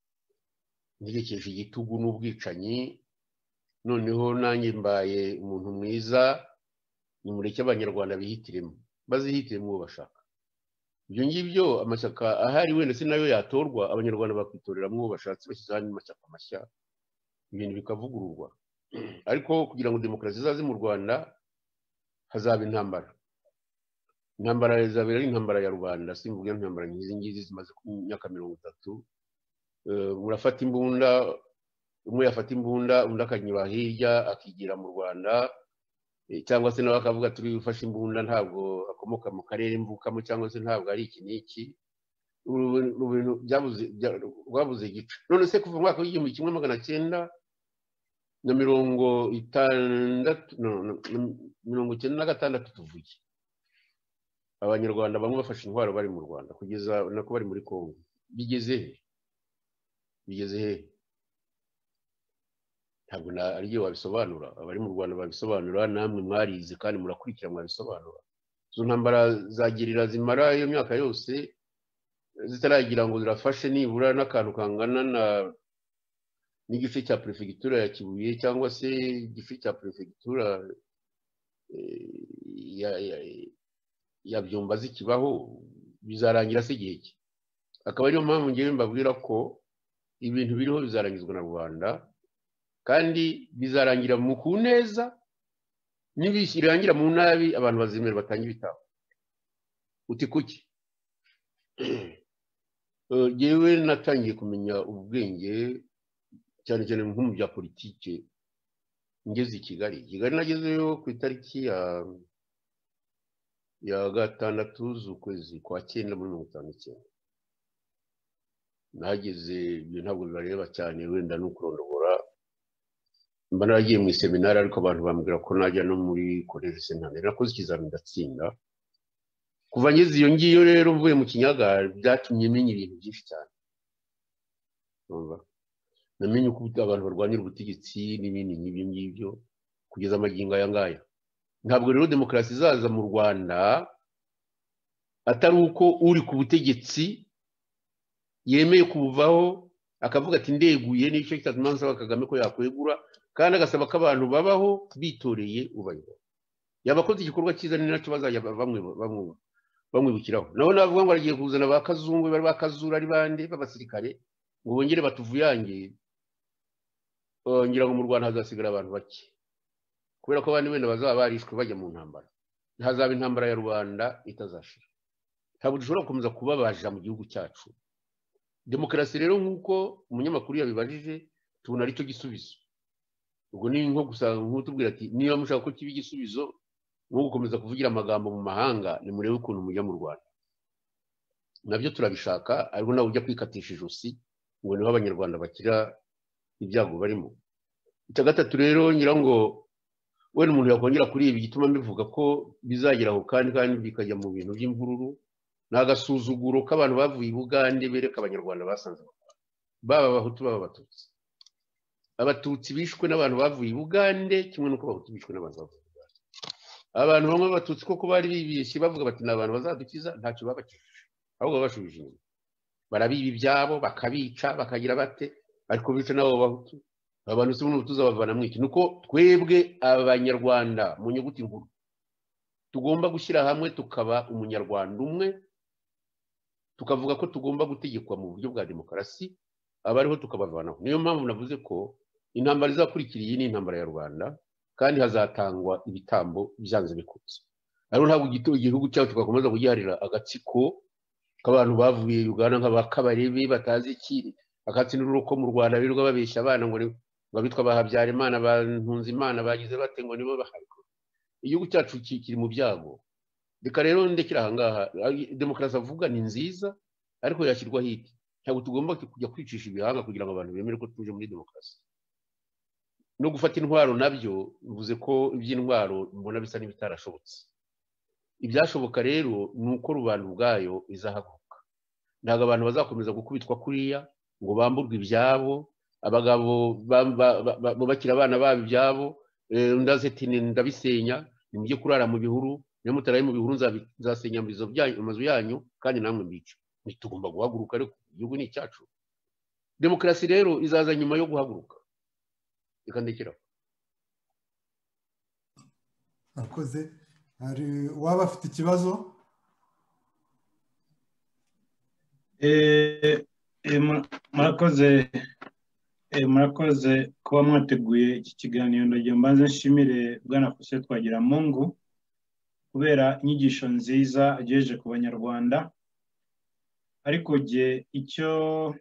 igitugu n'ubwicanyi, noneho nanjye mbaye umuntu mwiza, nimureke abanyarwanda bihitiremo, bazihitiremo uwo bashaka. Ibyo ngibyo amashyaka ahari wenda si nayo yatorwa, abanyarwanda bakwitoreramo uwo bashatse bashyize hano amashyaka mashya, ibintu bikavugururwa. Ariko kugira ngo demokarasi izaze mu Rwanda hazaba intambara. Intambara izabera ari intambara ya rubanda, simvuga intambara nk'izi ngizi zimaze imyaka 30. Murafata imbunda, umwe yafata imbunda undi akanyura hirya akigira mu Rwanda, cyangwa se nawe akavuga turi ufashe imbunda ntabwo akomoka mu karere mvukamo, cyangwa se ntabwo ari iki n'iki. Ibintu rwabuze gica. None se kuva mu mwaka w'igihumbi 1996 tuvuge, abanyarwanda bamwe bafashe intwaro bari mu Rwanda kugeza nako bari muri Kongo. Bigeze he? Ntabwo ari byo wabisobanura. Abari mu Rwanda babisobanura, namwe mwarize kandi murakurikira mwabisobanura. Izo ntambara zagirira zimara iyo myaka yose zitaragira ngo zirafashe nibura n'akantu kangana n'igice cya prefegitura ya Kibuye, cyangwa se igice cya prefegitura ya Byumba zikibaho bizarangira se igihe ki? Akaba ariyo mpamvu ngewe mbabwira ko ibintu biriho bizarangizwa na rubanda kandi bizarangira mu kuneza nibishirangira mu nabi abantu bazimera batanga ibitabo. Uti kuki? Ngewe natangiye kumenya ubwenge cyane cyane nko mu bya politike ngeze i Kigali. Kigali nagezeyo ku itariki ya 6 z'ukwezi kwa 9 muri 1959. Nageze ibyo ntabwo bibareba cyane wenda no kurondogora. Mba naragiye mu seminari ariko abantu bambwira ko najya no muri college Sentare. Nakoze ikizamini ndatsinda. Kuva ngeze iyo ngiyo rero mvuye mu Kinyaga byatumye menya ibintu byinshi cyane. Namenye uko abantu barwanira ubutegetsi n'ibindi nk'ibyo ngibyo kugeza amagingo aya ngaya. Ntabwo rero demokarasi izaza mu Rwanda atari uko uri ku butegetsi yemeye kubuvaho akavuga ati ndeguye n'icyo kitatuma nsaba Kagame ko yakwegura kandi agasaba ko abantu babaho bitoreye ubayobora. Yabakoze igikorwa cyiza ni nacyo bazajya bamwibukiraho. Naho navuga ngo aragiye kuzana ba Kazungu bari bakazura ari bande b'abasirikare ngo bongere batuvuyange. Ngira ngo mu Rwanda hazasigara abantu bake kubera ko abandi wenda bazaba barishwe bajya mu ntambara. Hazaba intambara ya rubanda itazashira. Ntabwo dushobora gukomeza kubabaja mu gihugu cyacu. Demokarasi rero nk'uko umunyamakuru yabibajije tubona ari cyo gisubizo. Ubwo ni nko gusa nk'utubwira ati niba mushaka ko kiba igisubizo nko gukomeza kuvugira amagambo mu mahanga nimurebe ukuntu mujya mu Rwanda. Nabyo turabishaka ariko nawe ujya kwikatisha ijosi ngo niho abanyarwanda bakira ibyago barimo. Icya gatatu rero ngira ngo wenda umuntu yakongera kuri ibi gituma mbivuga ko bizageraho kandi bikajya mu bintu by'imvururu n'agasuzuguro k'abantu bavuye i Bugande bereka abanyarwanda basanze baba abahutu baba abatutsi. Abatutsi bishwe n'abantu bavuye i Bugande kimwe n'uko abahutu bishwe n'abantu bavuye i Bugande. Abantu bamwe b'abatutsi koko bari bibeshye bavuga bati ni abantu bazadukiza ntacyo babakijije ahubwo babashubije inyuma. Barabiba ibyabo bakabica bakagira bate ariko bica nabo bahutu. Abantu se n'ubu tuzabavana mwiki nuko twebwe abanyarwanda mu nyuguti nkuru tugomba gushyira hamwe tukaba umunyarwanda umwe tukavuga ko tugomba gutegekwa mu buryo bwa demokarasi abariho tukabavanaho. Niyo mpamvu navuze ko intambara izakurikiriye ni intambara ya rubanda kandi hazatangwa ibitambo byanze bikunze. Ariko ntabwo igihugu cyacu tugakomeza kugiharira agatsiko k'abantu bavuye Uganda nk'abakabarebe batazi ikiri akatsinura uko mu Rwanda birirwa babeshya abana ngo babitwa Bahabyarimana bantunze Imana bagize bate ngo nibo bahariko. Igihugu cyacu kiri mu byago. Reka rero ndekira ahangaha. Demokarasi avuga ni nziza ariko yashyirwa hiti. Ntabwo tugomba kujya kwicisha ibihanga kugira ngo abantu bemere ko tuje muri demokarasi. No gufata intwaro nabyo bivuze ko iby'intwaro mbona bisa n'ibitarashobotse. Ibyashoboka rero ni uko rubanda ubwayo izahaguruka. Ntabwo abantu bazakomeza gukubitwa kuriya ngo bamburwe ibyabo, abagabo bubakira abana babo ibyabo, ndazeti ndabisenya nimujye kurara mu bihuru, niyo mutaraye mu bihuru nzasenya amazu yanyu kandi namwe mbica. Tugomba guhaguruka ariko igihugu ni icyacu. Demokarasi rero izaza nyuma yo guhaguruka. Reka ndekeraho. Akoze hari waba afite ikibazo? Murakoze kuba mwateguye iki kiganiro. Ndagira mbanze nshimire Bwana Faustin Twagiramungu kubera inyigisho nziza agejeje ku banyarwanda. Ariko je icyo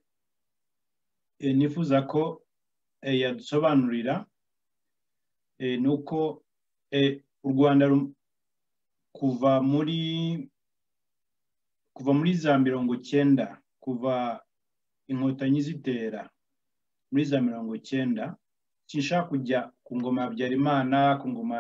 nifuza ko yadusobanurira nuko u Rwanda kuva muri za 90 kuva inkotanyi zitera muri za 90 kinshaka kujya ku ngoma ya Habyarimana, ku ngoma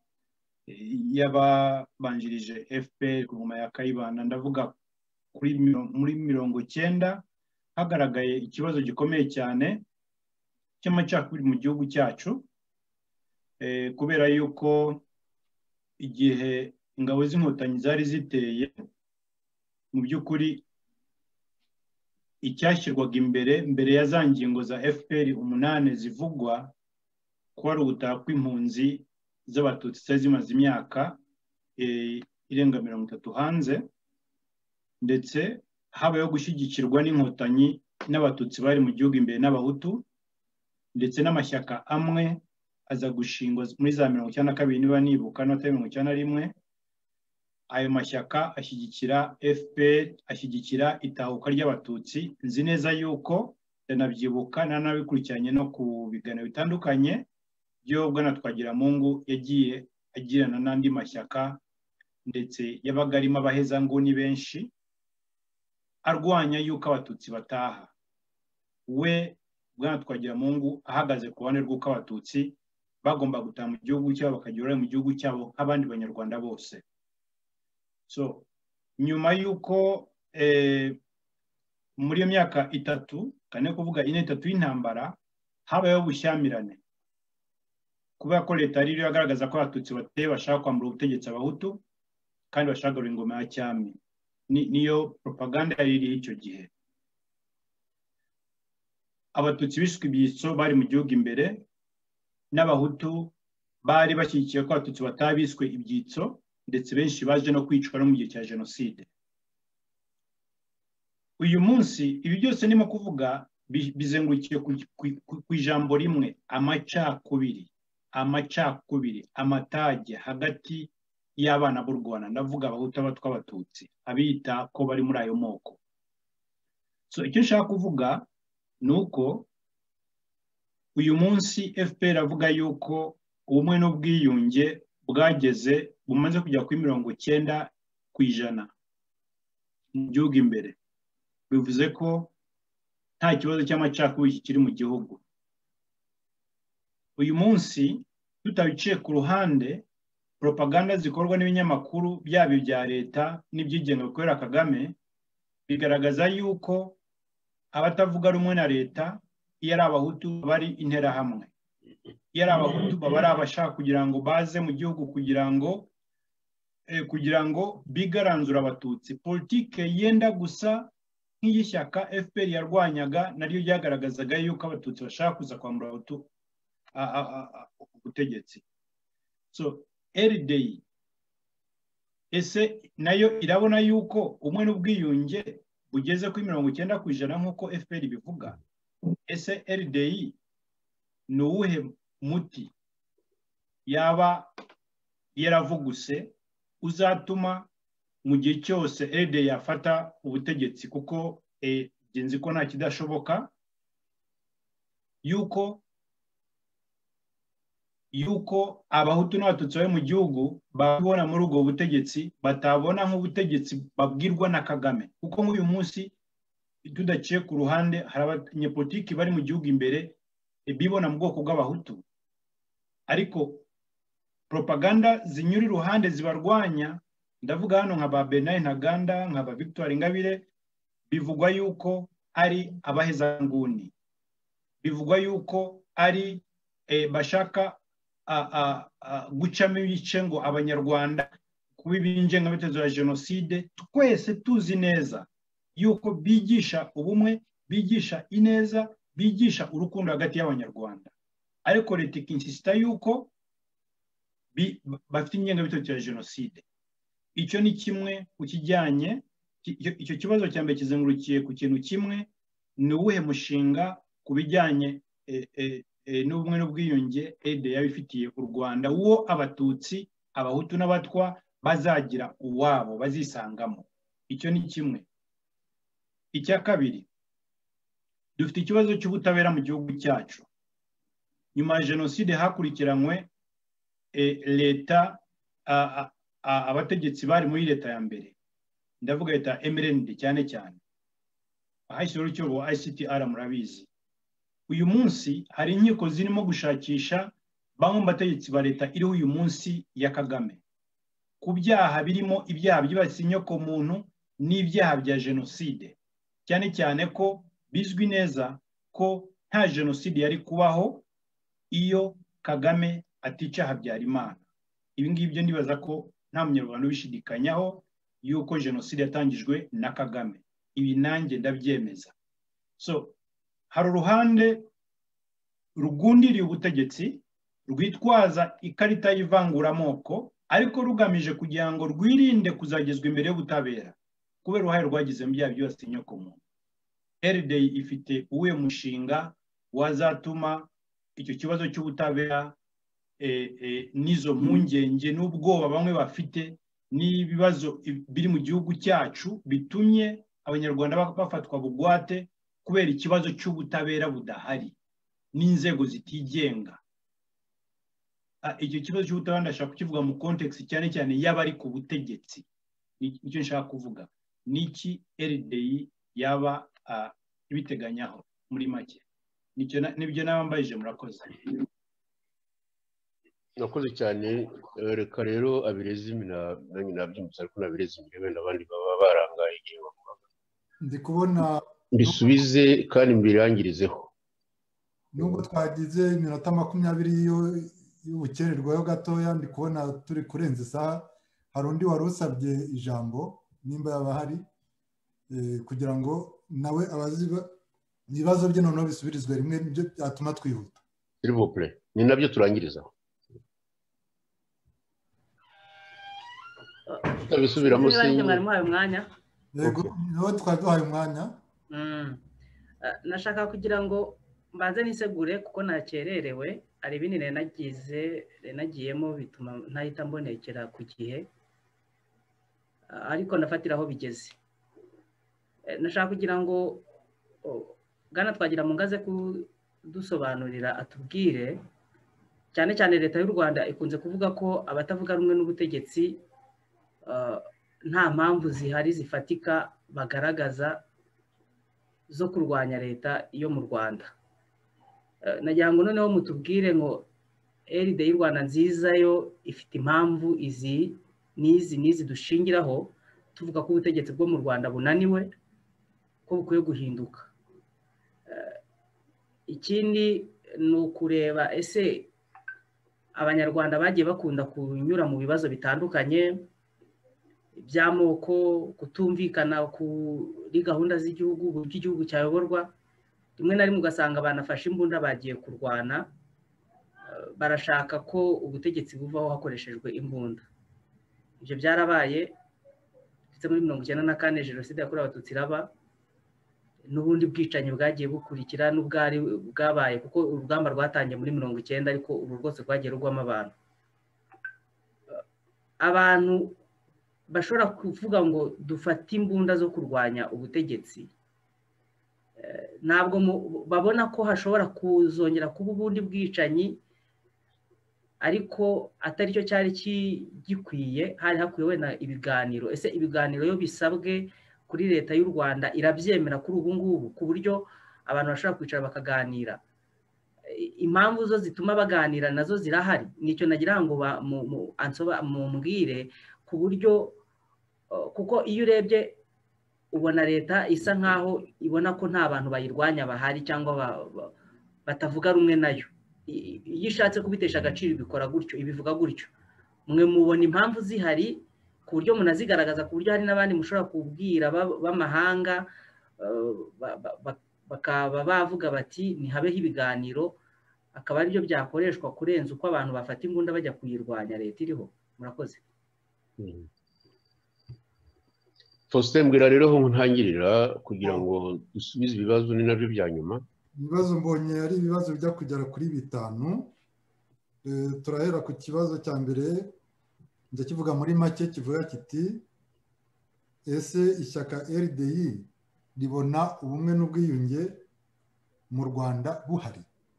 y'ababanjirije FPR, ku ngoma ya Kayibanda. Ndavuga muri 90 hagaragaye ikibazo gikomeye cyane cy'amacakubiri mu gihugu cyacu, kubera yuko igihe ingabo z'inkotanyi zari ziteye mu by'ukuri icyashyirwaga imbere ya za ngingo za FPR 8 zivugwa ko ari ubutaha kw'impunzi z'abatutsi zimaze imyaka irenga 30 hanze, ndetse habayeho gushyigikirwa n'inkotanyi n'abatutsi bari mu gihugu imbere n'abahutu, ndetse n'amashyaka amwe aza gushingwa muri za 92 niba nibuka no 91. Ayo mashyaka ashyigikira FPR, ashyigikira itahuka ry'abatutsi. Nzi neza yuko ndanabyibuka nanabikurikiranye no ku biganiro bitandukanye byo Bwana Twagiramungu yagiye agirana n'andi mashyaka, ndetse yabaga arimo abahezanguni benshi arwanya yuko abatutsi bataha. We Bwana Twagiramungu ahagaze ku ruhande rw'uko abatutsi bagomba gutaha mu gihugu cyabo bakagera mu gihugu cyabo nk'abandi banyarwanda bose. So nyuma yuko muri iyo myaka 3 kane kuvuga 4 y'intambara habayeho bushyamirane, kubera ko leta yari yagaragaza ko abatutsi bateye bashaka kwambura ubutegetsi abahutu kandi bashaka ingoma ya cyami. Niyo propaganda yari iri icyo gihe. Abatutsi bishwe ibyitso bari mu gihugu imbere, n'abahutu bari bashyigikiye ko abatutsi batabiswe ibyitso, ndetse benshi baje no kwicwa no mu gihe cya jenoside. Uyu munsi ibi byose ndimo kuvuga bizengurukiye ku ijambo rimwe: amacakubiri, amatage hagati y'abana b'u Rwanda. Ndavuga abahutu, abatwa, abatutsi, abita ko bari muri ayo moko. So icyo nshaka kuvuga nuko uyu munsi FPR avuga yuko ubumwe n'ubwiyunge bumaze kujya kuri 90% mu gihugu imbere. Bivuze ko nta kibazo cy'amacakubiri kiri mu gihugu. Uyu munsi tutabiciye ku ruhande, propaganda zikorwa n'ibinyamakuru byaba ibya leta n'ibyigenga bikorera Kagame bigaragaza yuko abatavuga rumwe na leta iyo ari abahutu bari interahamwe, iyo ari abahutu baba ari abashaka kugira ngo baze mu gihugu kugira ngo bigaranzura abatutsi. Politike yenda gusa nk'iy'ishyaka FPR yarwanyaga, naryo ryagaragazaga yuko abatutsi bashaka kuza kwambura abahutu ubutegetsi. So RDI ese nayo irabona yuko umwe n'ubwiyunge bugeze kuri 90% nk'uko FPR bivuga? Ese RDI ni uwuhe muti yaba yaravuguse uzatuma mu gihe cyose RDI yafata ubutegetsi? Kuko genzi ko nta kidashoboka, yuko abahutu n'abatutsi bari mu gihugu babona muri ubwo butegetsi batabona nk'ubutegetsi babwirwa na Kagame. Kuko nk'uyu munsi tudaciye ku ruhande hari abanyepolitiki bari mu gihugu imbere bibona mu bwoko bw'abahutu, ariko propaganda zinyura iruhande zibarwanya. Ndavuga hano nka ba Bernard Ntaganda, nka ba Victoire Ingabire, bivugwa yuko ari abahezanguni, bivugwa yuko ari bashaka gucamo ibice ngo abanyarwanda kuba ibinjengabitekerezo ya jenoside. Twese tuzi neza yuko bigisha ubumwe, bigisha ineza, bigisha urukundo hagati y'abanyarwanda, ariko leta ikinsisita yuko bafite ingengabitekerezo ya jenoside. Icyo ni kimwe ku kijyanye, icyo kibazo cya mbere kizengurukiye ku kintu kimwe: ni uwuhe mushinga ku bijyanye n'ubumwe n'ubwiyunge RDI yabifitiye u Rwanda, uwo abatutsi, abahutu n'abatwa bazagira uwabo bazisangamo. Icyo ni kimwe. Icya kabiri, dufite ikibazo cy'ubutabera mu gihugu cyacu. Nyuma ya jenoside hakurikiranywe leta, abategetsi bari muri leta ya mbere, ndavuga leta MRND cyane cyane, ahashyiraho urukiko ICTR, murabizi. Uyu munsi hari inkiko zirimo gushakisha bamwe mu bategetsi ba leta iriho uyu munsi ya Kagame ku byaha birimo ibyaha byibasiye inyokomuntu n'ibyaha bya jenoside, cyane cyane ko bizwi neza ko nta jenoside yari kubaho iyo Kagame atica Habyarimana. Ibi ngibi byo ndibaza ko nta munyarwanda ubishidikanyaho yuko jenoside yatangijwe na Kagame. Ibi nanjye ndabyemeza. So hari uruhande rugundiriye ubutegetsi rwitwaza ikarita y'ivanguramoko ariko rugamije kugira ngo rwirinde kuzagezwa imbere y'ubutabera kubera uruhare rwagize mu byaha byose inyokomuntu. RDI ifite uwe mushinga wazatuma icyo kibazo cy'ubutabera n'izo mpungenge n'ubwoba bamwe bafite n'ibibazo biri mu gihugu cyacu bitumye abanyarwanda bafatwa bugwate kubera ikibazo cy'ubutabera budahari n'inzego zitigenga. Icyo kibazo cy'ubutabera ndashaka kukivuga mu context cyane cyane y'abari ku butegetsi. Nicyo nshaka kuvuga. Niki RDI yaba ibiteganyaho muri make. Nibyo nabambayije murakoze. Nakoze cyane. Reka rero Abirezimi nanjye nabyumvise ariko n'Abirezimi wenda abandi baba barangaye igihe bavuga. Ndi kubona mbisubize kandi mbirangirizeho. nubwo twagize iminota 20 y'ubukererwayo gatoya, ndi kubona turi kurenza isaha. Hari undi wari usabye ijambo nimba yaba hari kugira ngo nawe abaziba ibibazo bye noneho bisubirizwe rimwe, nibyo byatuma twihuta. S'il vous plaît, ni nabyo turangirizaho. Tabisubiramo se mwari muhaye umwanya. Yego, nawe twaduhaye umwanya. Nashaka kugira ngo mbanze nisegure kuko nakererewe, ari ibindi nagiyemo bituma ntahita mbonekera ku gihe, ariko nafatira aho bigeze. Nashaka kugira ngo Bwana Twagiramungu aze kudusobanurira atubwire, cyane cyane leta y'u Rwanda ikunze kuvuga ko abatavuga rumwe n'ubutegetsi nta mpamvu zihari zifatika bagaragaza zo kurwanya leta yo mu Rwanda. Nagira ngo noneho mutubwire ngo RDI y'u Rwanda nziza yo ifite impamvu izi n'izi dushingiraho tuvuga ko ubutegetsi bwo mu Rwanda bunaniwe, ko bukwiye guhinduka. Ikindi ni ukureba ese abanyarwanda bagiye bakunda kunyura mu bibazo bitandukanye by'amoko, kutumvikana kuri gahunda z'igihugu, uburyo igihugu cyayoborwa, rimwe na rimwe ugasanga banafashe imbunda bagiye kurwana, barashaka ko ubutegetsi buvaho hakoreshejwe imbunda. Ibyo byarabaye ndetse muri 1994 jenoside yakorewe Abatutsi iraba, n'ubundi bwicanyi bwagiye bukurikira n'ubwari bwabaye kuko urugamba rwatangiye muri 1990 ariko uru rwose rwagiye rugwamo abantu bashobora kuvuga ngo dufate imbunda zo kurwanya ubutegetsi. Ntabwo babona ko hashobora kuzongera kuba ubundi bwicanyi, ariko atari cyo cyari gikwiye. Hari hakwiye wenda ibiganiro. Ese ibiganiro yo bisabwe kuri leta y'u Rwanda irabyemera kuri ubu ngubu ku buryo abantu bashobora kwicara bakaganira? Impamvu zo zituma baganira nazo zirahari. Nicyo nagira ngo mumbwire ku buryo, kuko iyo urebye ubona leta isa nkaho ibona ko nta bantu bayirwanya bahari cyangwa batavuga rumwe nayo. Iyo ishatse kubitesha agaciro ibikora gutyo, ibivuga gutyo. Mwe mubona impamvu zihari ku buryo munazigaragaza, ku buryo hari n'abandi mushobora kubwira b'amahanga bakaba bavuga bati ntihabeho ibiganiro, akaba aribyo byakoreshwa kurenza uko abantu bafata imbunda bajya kuyirwanya leta iriho? Murakoze. Faustin, mbwira rero aho ntangirira kugira ngo dusubize ibibazo, ni nabyo bya nyuma. Ibibazo mbonye ari ibibazo bijya kugera kuri 5. Turahera ku kibazo cya mbere, njya kivuga muri make, kivuga kiti ese ishyaka RDI ribona ubumwe n'ubwiyunge mu Rwanda buhari?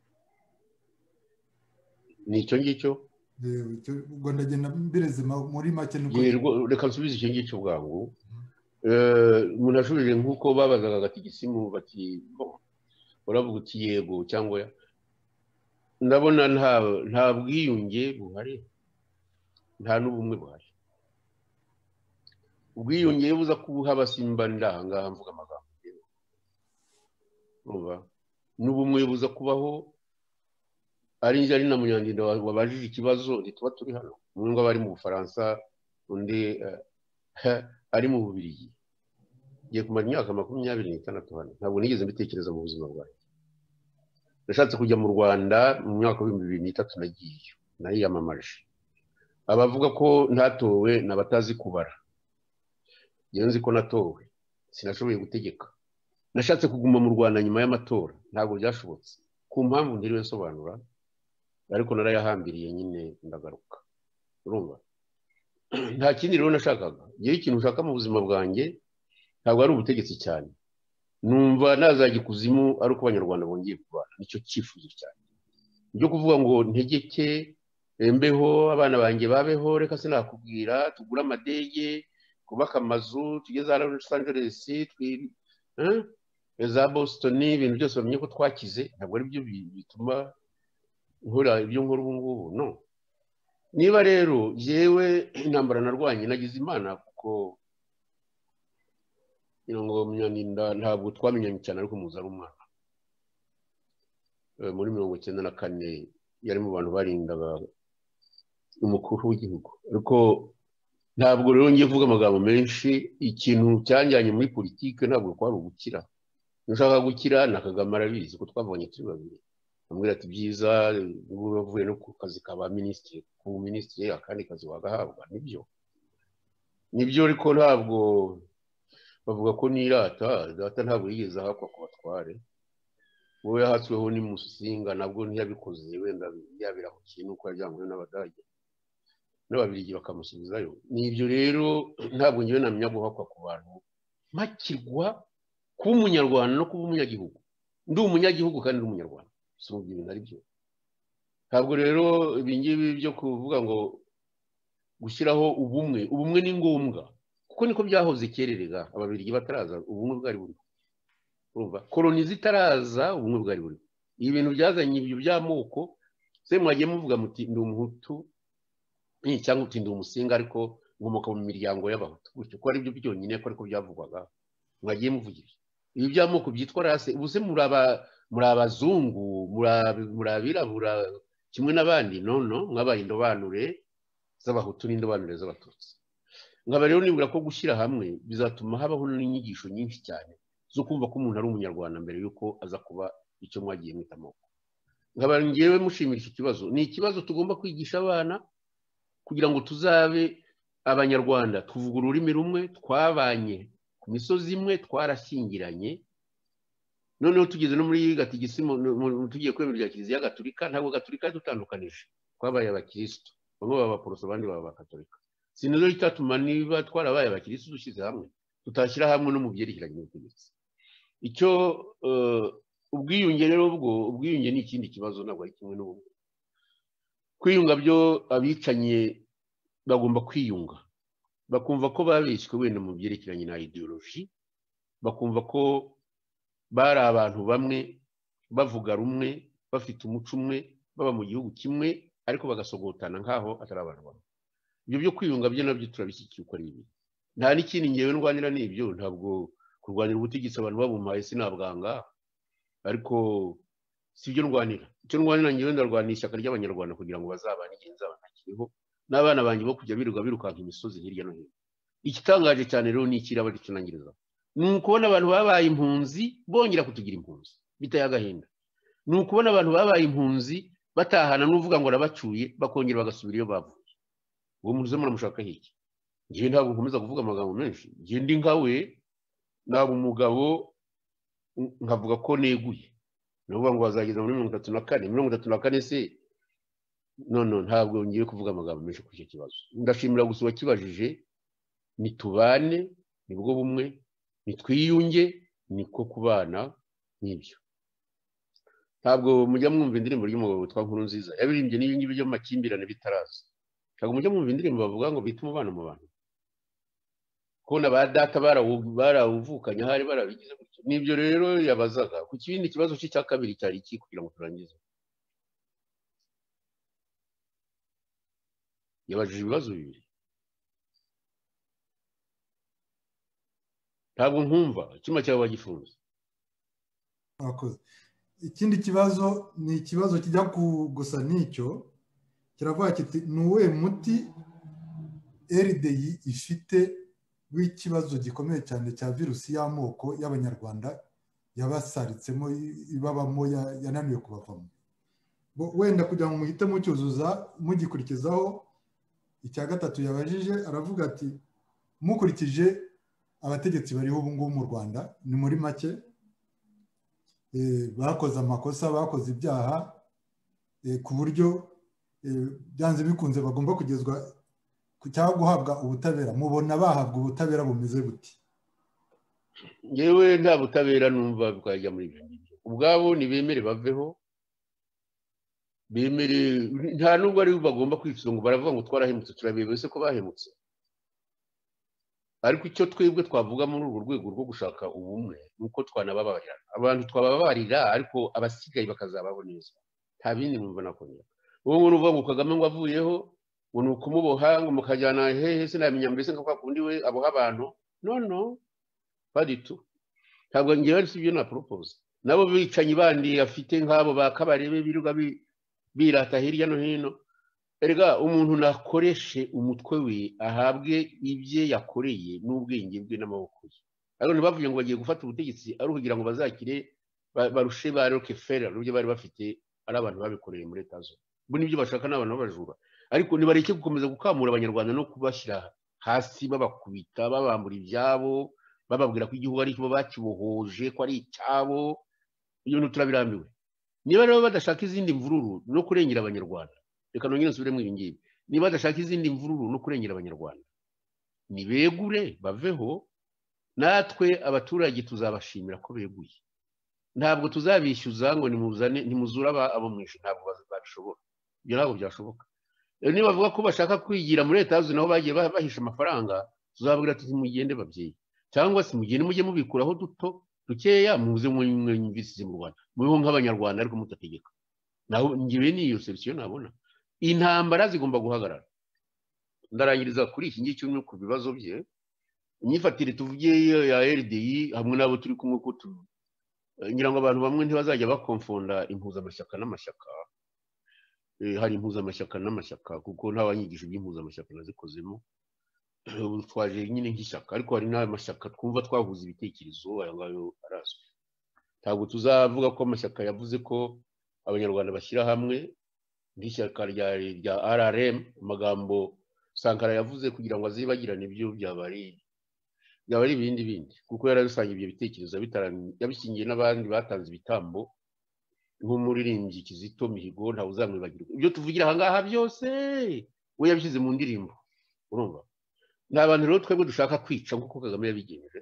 Ni icyo ngicyo ubwo ndagenda mbireze muri make. Reka nsubize icyo ngicyo bwangu. Umuntu ashubije nk'uko babazaga Gatigisimu bati uravuga uti yego cyangwa ndabona nta bwiyunge buhari, nta n'ubumwe buhari. Ubwiyunge iyo buza kubuha abasimba ndahangaha mvuga amagambo n'ubumwe buza kubaho ari njye ari na Munyandinda wabajije ikibazo ntituba turi hano. Umwe ngo bari mu Bufaransa, undi ari mu Bubiligi. Ngiye kumara imyaka 26 hano, ntabwo nigeze mbitekereza mu buzima bwanjye. Nashatse kujya mu Rwanda mu mwaka wa 2003 nagiyeyo, nariyamamaje. abavuga ko ntatowe n'abatazi kubara. Yewe nzi ko natowe, sinashoboye gutegeka. Nashatse kuguma mu Rwanda nyuma y'amatora, ntabwo byashobotse. Ku mpamvu ntiriwe nsobanura, ariko narayahambiriye nyine ndagaruka. Urumva? Nta kindi rero nashakaga. Yewe ikintu ushaka mu buzima bwanjye ntabwo ari ubutegetsi cyane. Numva nazajya ikuzimu ari uko abanyarwanda bongeye kubana. Nicyo cyifuzo cyane. Ibyo kuvuga ngo ntegeke mbeho abana banjye babeho, reka sinakubwira tugura amadege, kubaka amazu, tugeze za Los Angeles, za Boston, ibintu byose bamenye ko twakize. Ntabwo ari byo bituma nkora ibyo nkora ubu ngubu, no. Niba rero yewe intambara narwanye nagize Imana, kuko ngo Munyaninda ntabwo twamenyanye cyane, ariko muza ari umwana muri 1994 yari mu bantu barindaga umukuru w'igihugu. Ariko ntabwo rero ngiye kuvuga amagambo menshi. Ikintu cyanjyanye muri politike ntabwo kwari ugukira. Nushaka gukira na Kagame arabizi ko twavanye turi babiri. Ambwira ati byiza ubu bavuye no ku kazi ka ba minisitiri, ku minisitiri akandi kazi wagahabwa. Nibyo ariko ntabwo bavuga ko nirata. Data ntabwo yigeze ahakwa ku batware. Wowe yahatsweho ni Musinga, nabwo ntiyabikoze, wenda yabirahukiye nuko yajyanywe n'Abadage n'Ababiligi bakamusubizayo. Nibyo rero ntabwo ngiye namenya guhakwa ku bantu, makirwa kuba umunyarwanda no kuba umunyagihugu. Ndi umunyagihugu kandi ndi umunyarwanda, si mu bintu ari byo. Ntabwo rero ibingibi byo kuvuga ngo gushyiraho ubumwe ni ngombwa, kuko niko byahoze kererega. Ababiligi bataraza ubumwe bwari buri. Urumva, koloni zitaraza ubumwe bwari buri. Ibintu byazanye ibyo by'amoko, se mwagiye muvuga muti ndi umuhutu cyangwa uti ndi umusinga, ariko nkomoka mu miryango y'abahutu, gutyo ko ari byo byonyine ko ariko byavugwaga. Mwagiye muvugira ibi by'amoko byitwa rase. Ubuse muri abazungu, muri abirabura kimwe n'abandi? No, mwabaye indobanure z'abahutu n'indobanure z'abatutsi. Nkaba rero nibura ko gushyira hamwe bizatuma habaho n'inyigisho nyinshi cyane zo kumva ko umuntu ari umunyarwanda mbere yuko aza kuba icyo mwagiye mwita amoko. Nkaba ngewe mushimira iki kibazo. Ni ikibazo tugomba kwigisha abana kugira ngo tuzabe abanyarwanda, tuvuga ururimi rumwe, twabanye ku misozi imwe, twarashyingiranye. Noneho tugeze no muri Gatigisimu, tugiye kwemerera Kiliziya Gatolika. Ntabwo Gatolika dutandukanije, twabaye abakristo, bamwe baba abaporoso abandi baba abakatolika. Sinzo itatuma niba twarabaye abakristo dushyize hamwe tutashyira hamwe no mu byerekeranye n'ubutegetsi. Icyo ubwiyunge rero, ubwiyunge ni ikindi kibazo, ntabwo ari kimwe n'ubumwe. Kwiyunga byo abicanye bagomba kwiyunga, bakumva ko babishywe wenda mu byerekeranye na ideology, bakumva ko bari abantu bamwe, bavuga rumwe, bafite umuco umwe, baba mu gihugu kimwe, ariko bagasogotana nkaho atari abantu bamwe. Ibyo byo kwiyunga byo nabyo turabishyikiye uko ari ibi. Nta n'ikindi ngewe ndwanira n'ibyo. Ntabwo kurwanira ubutegetsi abantu babumpaye sinabwanga, ariko si byo ndwanira. Icyo ndwanira ngewe ndarwanira ishyaka ry'abanyarwanda kugira ngo bazabane igihe nzaba ntakiriho, n'abana banjye bo kujya birukanka imisozi hirya no hino. Igitangaje cyane rero ni ikiraba gitunangiriza, ni ukubona abantu babaye impunzi bongera kutugira impunzi biteye agahinda. Ni ukubona abantu babaye impunzi batahana n'uvuga ngo arabacuye bakongera bagasubira iyo bavuye. Uwo muntu uze muramushaka iki? Ngiye ntabwo nkomeza kuvuga amagambo menshi. Ngiye ndi nkawe, ntabwo umugabo nkavuga ko neguye. Nuvuga ngo bazageza muri 34 se. No, ntabwo ngiye kuvuga amagambo menshi kuri icyo kibazo. Ndashimira gusa wakibajije. Nitubane, nibwo bumwe, nitwiyunge, niko kubana n'ibyo. Ntabwo mujya mwumva indirimbo y'umugabo witwa Nkurunziza yabirimbye n'ibingibi byo makimbirane bitaraza. Ntabwo mujya mwumva indirimbo bavuga ngo bita umubano mu bantu, ko na ba data barawuvukanye ahari barabigize gutyo. Nibyo rero yabazaga. Ku kindi kibazo cya kabiri cyari iki kugira ngo turangize? Yabajije ibibazo bibiri. Ntabwo nkumva icyuma cyawe wagifunze. Ikindi kibazo ni ikibazo kijya gusa n'icyo, kiravuga kiti ni uwuhe muti RDI ifite w'ikibazo gikomeye cyane cya virusi y'amoko y'abanyarwanda yabasaritsemo ibabamo yananiwe kubavamo. Wenda kugira ngo muhite mucyuzuza mugikurikizaho icya gatatu yabajije aravuga ati mukurikije abategetsi bariho ubu ngubu mu Rwanda ni muri make bakoze amakosa bakoze ibyaha ku buryo byanze bikunze bagomba kugezwa cyangwa guhabwa ubutabera. Mubona bahabwa ubutabera bumeze buti? yewe nta butabera numva bwajya muri ibyo ngibyo. Ubwabo nibemere baveho, bemere, nta nubwo ari bagomba kwicuza ngo baravuga ngo twarahemutse, turabebe ese ko bahemutse. Ariko icyo twebwe twavuga muri urwo rwego rwo gushaka ubumwe nuko twanababarira abantu, twababarira ariko abasigaye bakazabaho neza. Nta bindi numva nakongera. Ubu ngubu uvuga ngo Kagame ngo avuyeho ngo ni ukumuboha ngo mukajyana hehe sinamenya mbese nka kwa kundi we aboha abantu. No baditu ntabwo ngewe ari sibyo na propose. Nabo bicanyi bandi afite nk'abo bakabarebe biruga birata hirya no hino. Erega umuntu nakoreshe umutwe we ahabwe ibye yakoreye n'ubwenge bwe n'amaboko ye. Ariko ntibavuye ngo bagiye gufata ubutegetsi ari ukugira ngo bazakire barushe ba Rockefeller n'ubyo bari bafite ari abantu babikoreye muri Etazo. Bo nibyo bashaka n'abantu babajura. Ariko nibareke gukomeza gukamura abanyarwanda no kubashyira hasi babakubita babambura ibyabo bababwira ko igihugu ari cyo bakibohoje ko ari icyabo. Ibyo turabirambiwe. Niba rero badashaka izindi mvururu no kurengera abanyarwanda, reka nongere nsubiremo ibi ngibi. Niba badashaka izindi mvururu no kurengera abanyarwanda, nibegure baveho, natwe abaturage tuzabashimira ko beguye. Ntabwo tuzabishyuza ngo nimuzane nimuzura abo mwishe, ntabwo babishobora. Ibyo ntabwo byashoboka. Niba bavuga ko bashaka kwigira muri leta naho bagiye bahisha amafaranga, tuzababwira tuti mugende babyeyi, cyangwa se mugende mujye mubikuraho dukeya muze mwumvise mu Rwanda mubeho nk'abanyarwanda ariko mutategeka. Naho ngiwe niyo solution nabona. Intambara zigomba guhagarara. Ndarangiriza kuri iki ngiki cyo ku bibazo bye. Imyifatire tuvugiye ya RDI hamwe nabo turi kumwe ko ngira ngo abantu bamwe ntibazajya bakonfonda impuzamashyaka n'amashyaka. Hari impuzamashyaka n'amashyaka kuko nta wanyigisha iby'impuzamashyaka nazikozemo. Twaje nyine nk'ishyaka, ariko hari n'amashyaka twumva twahuza ibitekerezo aya ngayo arazwi. Ntabwo tuzavuga ko amashyaka yavuze ko abanyarwanda bashyira hamwe nk'ishyaka rya RRM, amagambo Sankara yavuze kugira ngo azibagirane ibyo byaba ari ibindi kuko yarabisanga ibyo bitekerezo yabishingiye n'abandi batanze ibitambo nk'umuririmbyi Kizito Mihigo ntawe uzamwibagirwa. Ibyo tuvugira aha ngaha byose we yabishyize mu ndirimbo. Urumva ni abantu rero twebwe dushaka kwica nk'uko Kagame yabigenje.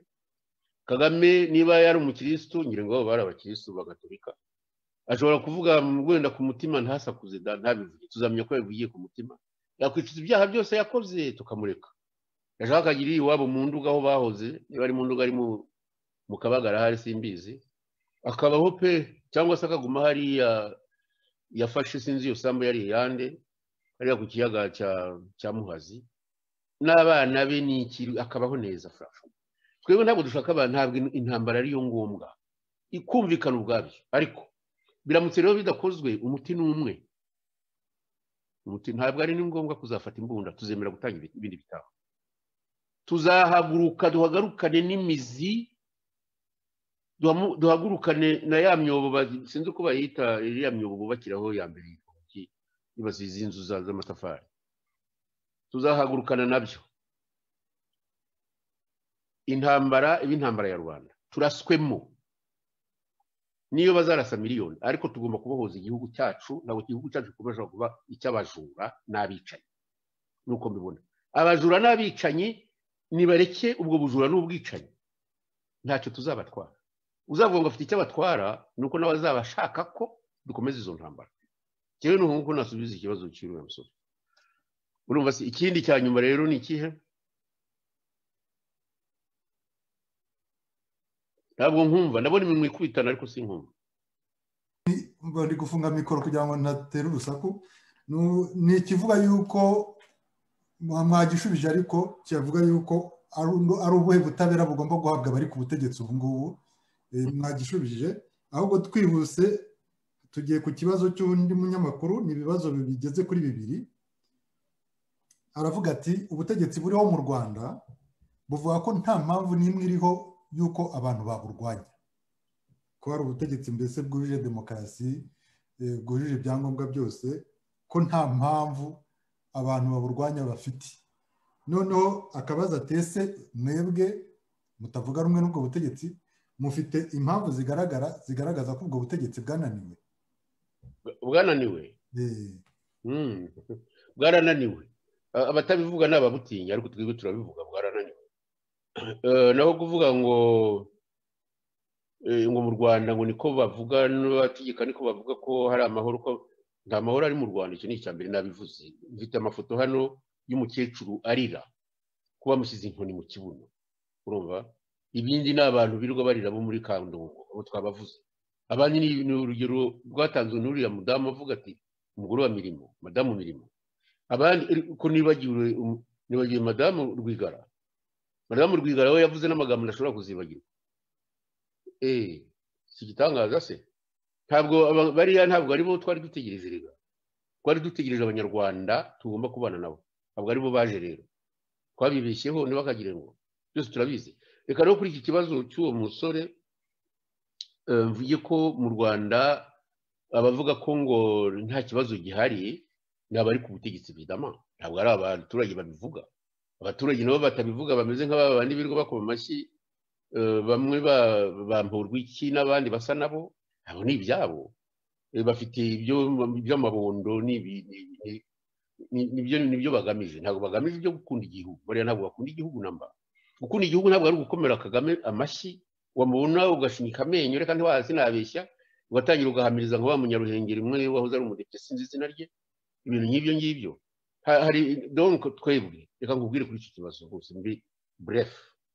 Kagame niba yari umukirisitu ngira ngo bari abakirisitu bagatolika, ashobora kuvuga wenda ku mutima ntasakuze ntabivuge, tuzamenya ko yavugiye ku mutima. Yakwicuza ibyaha byose yakoze tukamureka. Yashaka kagira iwabo mu nduga aho bahoze, niba ari mu nduga ari mu Kabagara hari simbizi, akabaho pe, cyangwa se akaguma hari yafashe sinzi iyo sambu yari yande hariya ku kiyaga cya Muhazi n'abana be n'iki akabaho neza. Twebwe ntabwo dushaka abantu, ntabwo intambara ariyo ngombwa, ikumvikana ubwabyo. Ariko biramutse rero bidakozwe umuti n'umwe, umuti ntabwo ari ngombwa kuzafata imbunda, tuzemera gutanga ibindi bitaho. Tuzahaguruka duhagarukane n'imizi, duhagurukane na ya myobo sinzi uko bayita iriya myobo bubakiraho ya mbere ibaziza inzu z'amatafari. Tuzahagurukana nabyo. Intambara ya Rwanda turaswemo niyo bazarasa miliyoni, ariko tugomba kubohoza igihugu cyacu. Ntabwo igihugu cyacu kubasha kuba icy'abajura n'abicanyi. Nuko mbibona abajura n'abicanyi nibareke ubwo bujura n'ubwicanyi, ntacyo tuzabatwara. Uzavuga ngo afite icyo abatwara nuko nawe azabashaka ko dukomeza izo ntambara. Cyewe nuko nguko nasubiza ikibazo cy'uriya musore. Urumva se ikindi cya nyuma rero ni ikihe? Ntabwo nkumva, ndabona imwe mwikubitana ariko sinkumva. Bari gufunga mikoro kugira ngo ntatere urusaku. Ni ikivuga yuko mwagishubije, ariko kivuga yuko ari ubuhe butabera bugomba guhabwa abari ku butegetsi ubu ngubu. Mwagishubije, ahubwo twihuse tugiye ku kibazo cy'undi munyamakuru. Ni ibibazo bigeze kuri 2. Aravuga ati ubutegetsi buriho mu Rwanda buvuga ko nta mpamvu n'imwe iriho yuko abantu baburwanya, ko hari ubutegetsi mbese bwujuje demokarasi, bwujuje ibyangombwa byose, ko nta mpamvu abantu baburwanya bafite. Noneho akabaza atese mwebwe mutavuga rumwe n'ubwo butegetsi mufite impamvu zigaragaza ko ubwo butegetsi bwananiwe? Bwananiwe bwarananiwe. Abatabivuga ni ababutinya, ariko twebwe turabivuga bwarananiwe. Naho kuvuga ngo mu Rwanda ngo niko bavuga n'abategeka niko bavuga ko hari amahoro, ko nta mahoro ari mu Rwanda. Icyo ni icyambere nabivuze. Mfite amafoto hano y'umukecuru arira ko bamushyize inkoni mu kibuno, urumva. Ibindi ni abantu birirwa barira bo muri Kandungu, abo twabavuze. Abandi ni urugero rwatanzwe n'uriya mudamu avuga ati umugore wa Mirimo, madamu Mirimo. Abandi ko nibagiwe madamu Rwigara. Madamu Rwigara we yavuze n'amagambo ndashobora kuzibagirwa. Si gitangaza se? Ntabwo bariya ntabwo ari bo twari dutegereje rega. Twari dutegereje abanyarwanda tugomba kubana nabo. Ntabwo ari bo baje rero. Twabibeshyeho ntibakagire ngo byose turabizi. Reka rero kuri iki kibazo cy'uwo musore mvuye ko mu Rwanda abavuga ko ngo nta kibazo gihari ni abari ku butegetsi bidama, ntabwo ari abaturage babivuga. Abaturage nabo batabivuga bameze nk'abandi birirwa bakoma amashyi, bamwe bampurwa iki n'abandi basa nabo, abo ni ibyabo. Bafite iby'amabondo nibyo bagamije, ntabwo bagamije ibyo gukunda igihugu. Bariya ntabwo bakunda igihugu namba. Gukunda igihugu ntabwo ari ugukomera Kagame amashyi wamubona ugashinyika amenyo, reka ntiwazi nabeshya, ugatangira ugahamiriza ngo wa munyaruhengeri umwe wahoze ari umudepite sinzi izina rye, ibintu nk'ibyo ngibyo. Hari donc twebwe, reka nkubwire kuri iki kibazo rwose muri bref.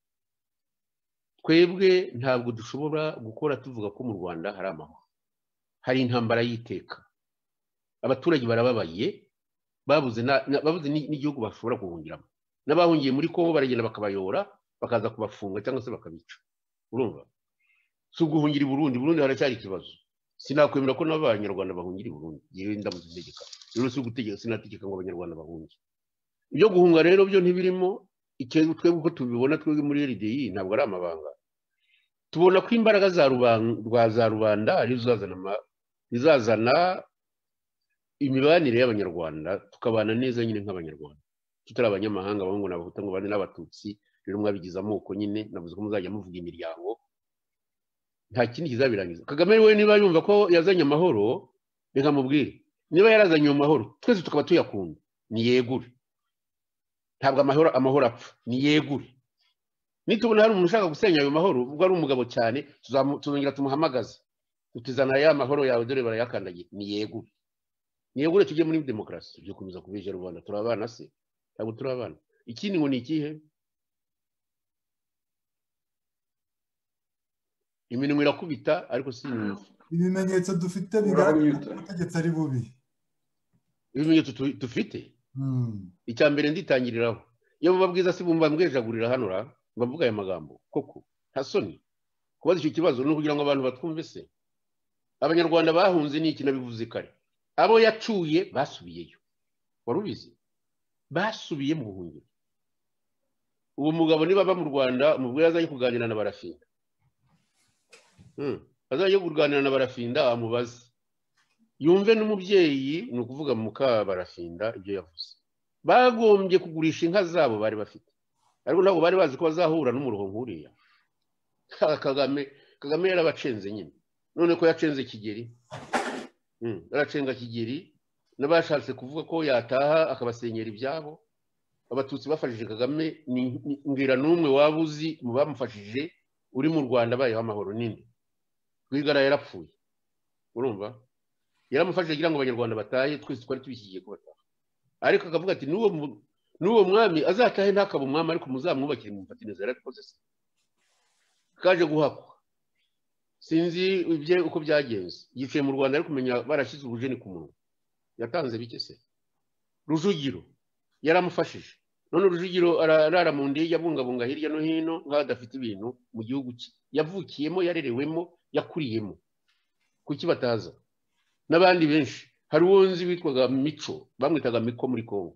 Twebwe ntabwo dushobora gukora tuvuga ko mu Rwanda hari amahoro. Hari intambara y'iteka. Abaturage barababaye, babuze n'igihugu bashobora guhungiramo. N'abahungiye muri Kongo baragenda bakabayora, bakaza kubafunga cyangwa se bakabica. Urumva? Si uguhungira i Burundi, Burundi haracyari ikibazo. Sinakwemera ko n'abanyarwanda bahungira i Burundi. Yewe ndabuze integeka. Rero si ugutegeka, sinategeka ngo abanyarwanda bahunge. Ibyo guhunga rero byo ntibirimo. Twebwe uko tubibona twebwe muri RDI ntabwo ari amabanga. Tubona ko imbaraga za rubanda ari zizazana imibanire y'abanyarwanda, tukabana neza nyine nk'abanyarwanda. Tutari abanyamahanga bamwe ngo n'abahuta ngo bane n'abatutsi, rero mwabigize amoko nyine, navuze ko muzajya muvuga imiryango. Nta kindi kizabirangiza. Kagame we niba yumva ko yazanye amahoro, reka mubwire, niba yarazanye amahoro twese tukaba tuyakunda, ni yegure. Ntabwo amahoro apfa, ni yegure. Nitubona hari umuntu ushaka gusenya ayo mahoro, ubwo ari umugabo cyane, tuzongera tumuhamagaze, tutizana ya mahoro yawe dore barayakandagiye, ni yegure. Ni yegure tujye muri demokarasi, byo komeza kubeje Rwanda. Turabana se? Ntabwo turabana. Ikindi ngo ni ikihe? Iminwa irakubita ariko si ibimenyetso dufite bigaragaza ubutegetsi ari bubi. Ibimenyetso dufite icya mbere nditangiriraho, iyo bababwiza si bumva mbwejagurira hano ra bavuga aya magambo koko nta soni kubaza icyo kibazo. No kugira ngo abantu batwumve se, abanyarwanda bahunze ni iki nabivuze kare, abo yacuye basubiyeyo. Warubizi? Basubiye mu buhungiro. Uwo mugabo niba aba mu Rwanda umubwira azajye kuganira na Barafinda, azajye kuganira na Barafinda amubaze, yumve n'umubyeyi, ni ukuvuga muka Barafinda ibyo yavuze. Bagombye kugurisha inka zabo bari bafite, ariko ntabwo bari bazi ko bazahura n'umuruho nk'uriya. Kagame yarabacenze nyine. None ko yacenze Kigeli, aracenga Kigeli, n'abashatse kuvuga ko yataha akabasenyera ibyabo. Abatutsi bafashije Kagame, ngira n'umwe wabuzi mu bamufashije uri mu Rwanda bayeho amahoro ninde? Rwigara yarapfuye. Urumva? Yaramufashije kugira ngo abanyarwanda batahe, twese twari tubishyigiye ko bataha. Ariko akavuga ati n'uwo mwami azatahe ntakaba umwami, ariko muzamwubakire mu mfatinizo yarabikoze se. Kaje guhakwa. Sinzi ibye uko byagenze. Yicaye mu Rwanda ari kumenya barashyize ubujeni ku munwa. Yatanze bike se? Rujugiro yaramufashije. None Rujugiro arara mu ndege yabungabunga hirya no hino nk'adafite ibintu mu gihugu cye. Yavukiyemo, yarerewemo, yakuriyemo. Kuki bataza? N'abandi benshi. Hari uwo nzi witwaga Mico, bamwitaga Miko muri Kongo.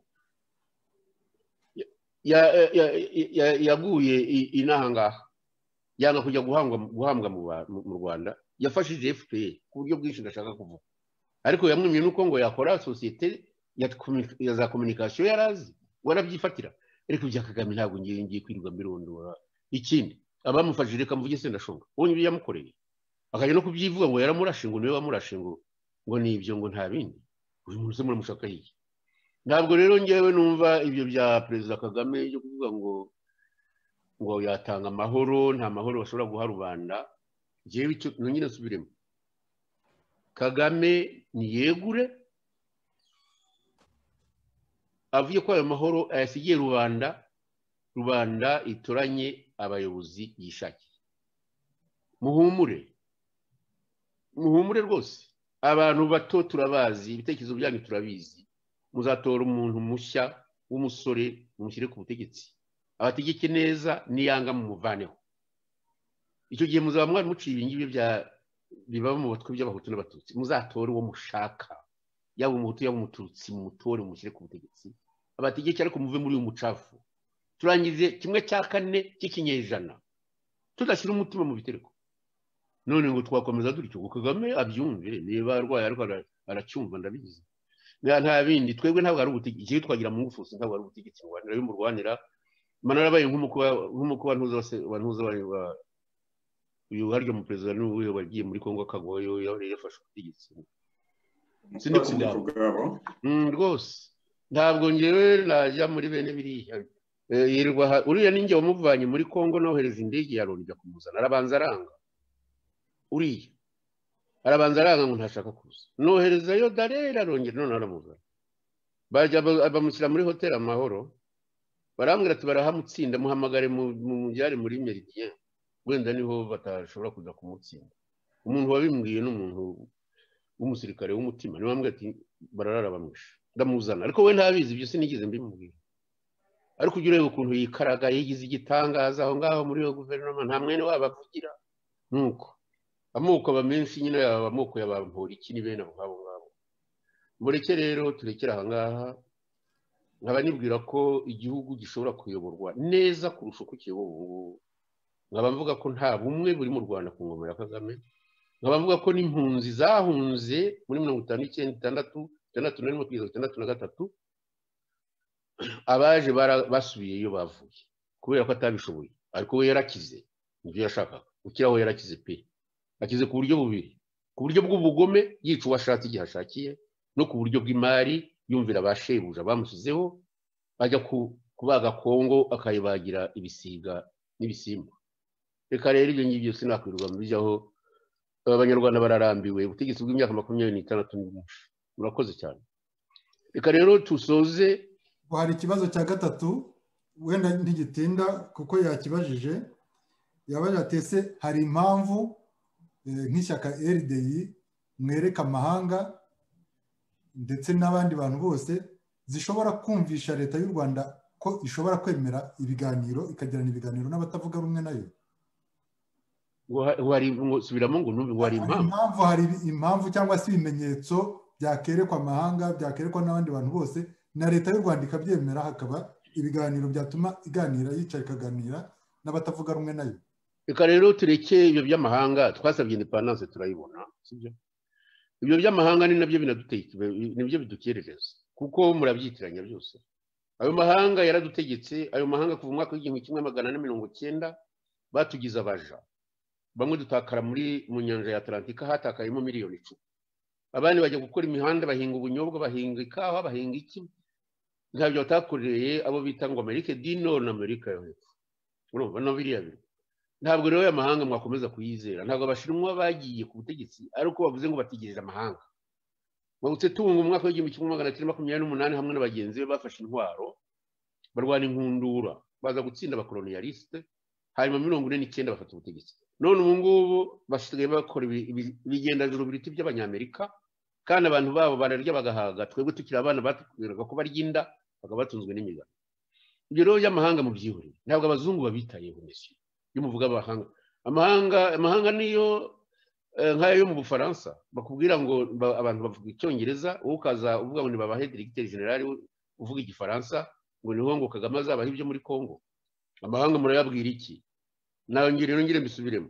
Yaguye inaha ngaha. Yanga kujya guhambwa mu Rwanda. Yafashije FPR ku buryo bwinshi ndashaka kuvuga. Ariko yamwimye nuko ngo yakora societe ya za kominikasiyo yarazi warabyifatira ariko ibya Kagame ntabwo ngiye kwirirwa mbirondora. Ikindi abamufashije reka mvuge se ndashonga ubonye ibyo yamukoreye akajya no kubyivuga ngo yaramurashe ngo niwe wamurashe ngo ni ibyo ngo nta bindi uyu muntu se muramushaka iki. Ntabwo rero ngewe numva ibyo bya perezida Kagame byo kuvuga ngo yatanga amahoro, nta mahoro bashobora guha rubanda. Ngewe icyo nyine nsubiremo, Kagame niyegure avuye ko ayo mahoro ayasigiye rubanda itoranye abayobozi yishakiye. Muhumure rwose, abantu bato turabazi, ibitekerezo byanyu turabizi, muzatora umuntu mushya w'umusore mumushyire ku butegetsi, abategeke neza niyanga mumuvaneho. Icyo gihe muzaba mwari muciye ibingibi biba mu batwe by'abahutu n'abatutsi, muzatore uwo mushaka, yaba umuhutu yaba umututsi, mumutore mumushyire ku butegetsi abategeke, ariko muve muri uyu mucafu. Turangize 1/4 cy'ikinyejana tudashyira umutima mu bitereko, none ngo twakomeza dutyo ngo Kagame abyumve, niba arwaye ariko aracyumva ndabizi. Nta bindi, twebwe ntabwo ari ubutegetsi twagira mu ngufusi, ntabwo ari ubutegetsi ngwanira yo murwanira. Manarabaye nk'umukuba ntuza uyu haryo mu president n'uwe wagiye muri Kongo Kagoyo yafashe ubutegetsi. Rwose ntabwo ngewe najya muri bene biriya yirwa uriya ninjye wamuvanye muri Kongo nohereza indege ya Loni kumuzana, arabanza aranga. Uriya arabanza aranga ngo ntashaka kuza, noherezayo darera arongera none aramuzana. Bajya bamushyira muri hoteli Amahoro, barambwira ati barahamutsinda, muhamagare mujyare muri Meridien, wenda niho batashobora kuza kumutsinda. Umuntu wabimbwiye n'umuntu w'umusirikare w'umutima niwe wambwira ati bararara bamwishe, ndamuzana. Ariko we ntabizi ibyo, sinigeze mbimubwira. Ariko ujye ureba ukuntu yikaraga, yigize igitangaza aho ngaho muri iyo guverinoma, nta mwene wabo avugira. Nuko amoko aba menshi nyine, amoko yabampora iki ni bene abo ngabo. Mureke rero turekere aha ngaha, nkaba nibwira ko igihugu gishobora kuyoborwa neza kurusha uko kiyobowe ubu. Nkaba mvuga ko nta bumwe buri mu Rwanda ku ngoma ya Kagame. Nkaba mvuga ko n'impunzi zahunze muri 1956 1963 abaje basubiye iyo bavuye kubera ko atabishoboye, ariko we yarakize nibyo yashakaga. Ukiraho yarakize pe, akize ku buryo bubiri, ku buryo bw'ubugome yica uwashatse igihe ashakiye, no ku buryo bw'imari yumvira abashebuja bamushyizeho, ajya kubaga Kongo akayibagira ibisiga n'ibisimba. Reka rero ibyo ngibyo sinakwirirwa mbijyaho, abanyarwanda bararambiwe ubutegetsi bw'imyaka 26 n'ibinshi. Murakoze cyane. Reka rero tusoze. Hari ikibazo cya gatatu wenda ntigitinda kuko yakibajije, yabaje atese hari impamvu nk'ishyaka RDI mwereka amahanga ndetse n'abandi bantu bose zishobora kumvisha leta y'u Rwanda ko ishobora kwemera ibiganiro, ikagirana ibiganiro n'abatavuga rumwe nayo. Subiramo ngo numve ngo hari impamvu. Hari impamvu cyangwa se ibimenyetso byakerekwa amahanga, byakerekwa n'abandi bantu bose, na leta y'u Rwanda ikabyemera, hakaba ibiganiro byatuma iganira, yicaye ikaganira n'abatavuga rumwe nayo. Reka rero tureke ibyo by'amahanga, twasabye independence turayibona, sibyo? Ibyo by'amahanga ni nabyo nibyo bidukerereza, kuko murabyitiranya byose. Ayo mahanga yaradutegetse, ayo mahanga kuva umwaka w'1990 batugize abaja. Bamwe dutakara mu nyanja ya Atlantika, hatakayemo miliyoni 10. Abandi bajya gukora imihanda, bahinga ubunyobwa, bahinga ikawa, bahinga iki, ntabyo batakoreye abo bita ngo Amerika du Nord na Amerika yo hepfo. Urumva no biriya biri. Ntabwo rero y'amahanga mwakomeza kuyizera, ntabwo abashinwa bagiye ku butegetsi ariko bavuze ngo bategereje amahanga. Mwabutse tunga umwaka w'1928 hamwe n'abagenzi be bafashe intwaro barwana inkundura, baza gutsinda abakolonialiste, hanyuma 49 bafata ubutegetsi. None ubu ngubu basigaye bakora ibigendajuru biriti by'abanyamerika, kandi abantu babo bararya bagahaga, twebwe tukiri abana batubwiraga ko barya inda bakabatunzwe n'imigano. Ibyo rero y'amahanga mu byihorere, ntabwo abazungu babitayeho mesyo. Iyo muvuga amahanga niyo nk'ayo yo mu Bufaransa bakubwira ngo abantu bavuga Icyongereza, wowe ukaza uvuga ngo nibabahe directeur general uvuga Igifaransa, ngo niho ngo Kagame azabaha ibyo muri Kongo. Amahanga murayabwira iki? Nawe rero ngire mbisubiremo,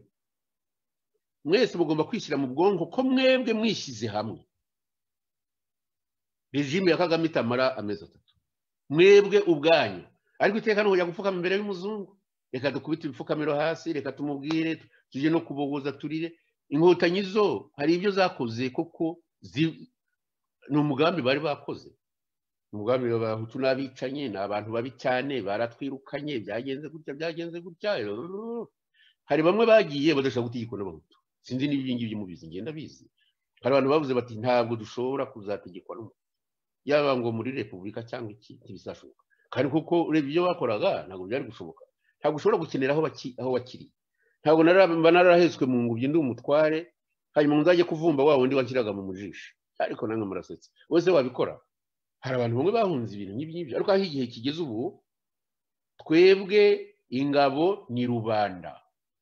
mwese mugomba kwishyira mu bwonko ko mwebwe mwishyize hamwe regime ya Kagame itamara amezi 3 mwebwe ubwanyu ariko iteka no kujya gupfukama imbere y'umuzungu reka dukubita ibipfukamiro hasi reka tumubwire tuje no kubogoza turire inkotanyi zo hari ibyo zakoze koko ni umugambi bari bakoze umugambi w'abahutu n'abicanye n'abantu babi cyane baratwirukanye byagenze gutya hari bamwe bagiye badashaka gutegeka n'abahutu sinzi n'ibingi by'umubizi ngenda bizi hari abantu bavuze bati ntabwo dushobora kuzategekwa n'umuntu yaba ngo muri repubulika cyangwa iki ntibizashoboka kandi kuko urebye ibyo bakoraga ntabwo byari gushoboka ntabwo ushobora gukenera aho wakiri ntabwo narahetswe mu ngubyi ndi umutware hanyuma nzajye kuvumba wa wundi wanshyiraga mu mujisho ariko namwe murasetse wese wabikora hari abantu bamwe bahunze ibintu nk'ibyo ariko aho igihe kigeze ubu twebwe ingabo ni rubanda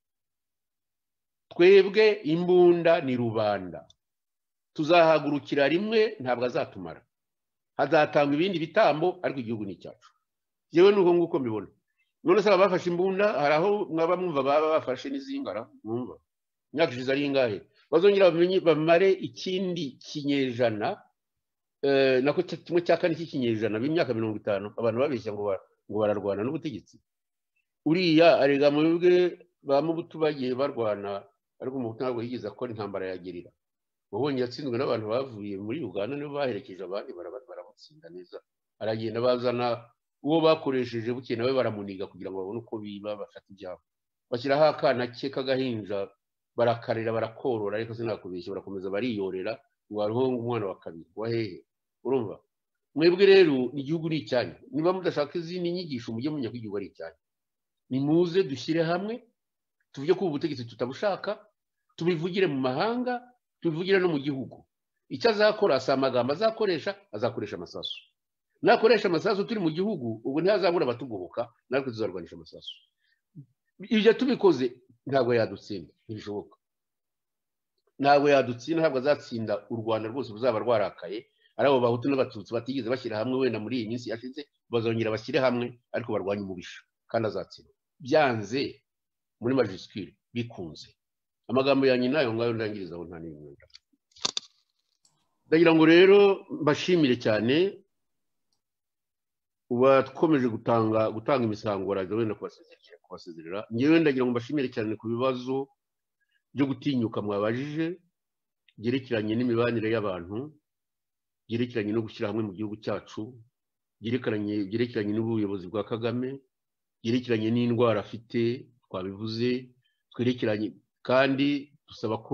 twebwe imbunda ni rubanda tuzahagurukira rimwe ntabwo azatumara hazatanga ibindi bitambo ariko igihugu ni cyacu yewe nuko nguko mbibona none se abafashe imbunda hari aho mwaba mwumva baba bafashe n'izingara mwumva imyaka ishize ari ingahe bazongera bamare ikindi kinyejana nako kimwe cya kane cy'ikinyejana b'imyaka 50 abantu babeshya ngo bararwana n'ubutegetsi uriya arega mwebwe bamubutu bagiye barwana ariko mu ntabwo yigeze akora intambara yagerira wabonye yatsinzwe n'abantu bavuye muri Uganda nibo baherekeje abandi baramutsinda neza aragenda bazana uwo bakoresheje buke nawe baramuniga kugira ngo babone uko biba bafata ibyabo bashyiraho akana ke kagahinja barakarira barakorora ariko sinakubeshye barakomeza bariyorera ngo hariho umwana wa kabiri wahehe urumva mwebwe rero igihugu ni icyanyu niba mudashaka izindi nyigisho mujye munya ko igihugu ari icyanyu nimuze dushyire hamwe tuvuge ko ubutegetsi tutabushaka tubivugire mu mahanga tubivugire no mu gihugu icyo azakora asa amagambo azakoresha amasasu nakoresha amasasu turi mu gihugu ubu ntihazabura abatugoboka natwe tuzarwanisha amasasu ibyo tubikoze ntabwo yadutsinda ntibishoboka ntabwo yadutsinda ntabwo azatsinda u Rwanda rwose ruzaba rwarakaye ari abo bahutu n'abatutsi batigeze bashyira hamwe wenda muri iyi minsi yashize bazongera bashyire hamwe ariko barwanye umubisha kandi azatsinda byanze muri majuscule bikunze amagambo yanyu nayo ngayo ndangirizaho nta n'ibintu ndagira ngo rero mbashimire cyane ubatkomeje gutanga imisango radio wenda kubasezerera ngewe ndagira ngo mbashimire cyane ku bibazo byo gutinyuka mwabajije byerekeranye n'imibanire y'abantu byerekeranye no gushyira hamwe mu gihugu cyacu byerekeranye n'ubuyobozi bwa Kagame byerekeranye n'indwara afite twabivuze twerekeranye kandi dusaba ko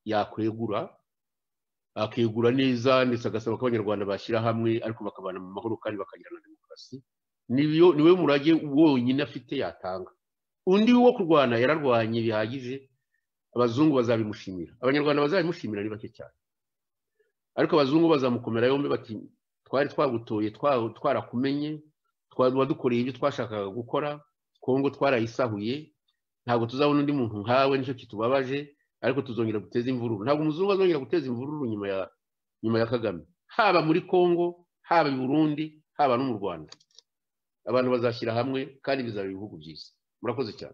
yakegura neza ndetse agasaba ko abanyarwanda bashyira hamwe ariko bakabana mu mahoro kandi bakagira na demokarasi niwe murage wonyine afite yatanga undi wo kurwana yararwanye bihagije abazungu bazabimushimira abanyarwanda bazabimushimira ni bake cyane ariko abazungu bazamukomera yombi bati twari twagutoye twarakumenye wadukoreye ibyo twashakaga gukora Kongo twarayisahuye ntabwo tuzabona undi muntu nkawe nicyo kitubabaje ariko tuzongera guteza imvururu ntabwo umuzungu azongera guteza imvururu nyuma ya Kagame haba muri Kongo haba i Burundi haba no mu Rwanda abantu bazashyira hamwe kandi bizaba ibihugu byiza murakoze cyane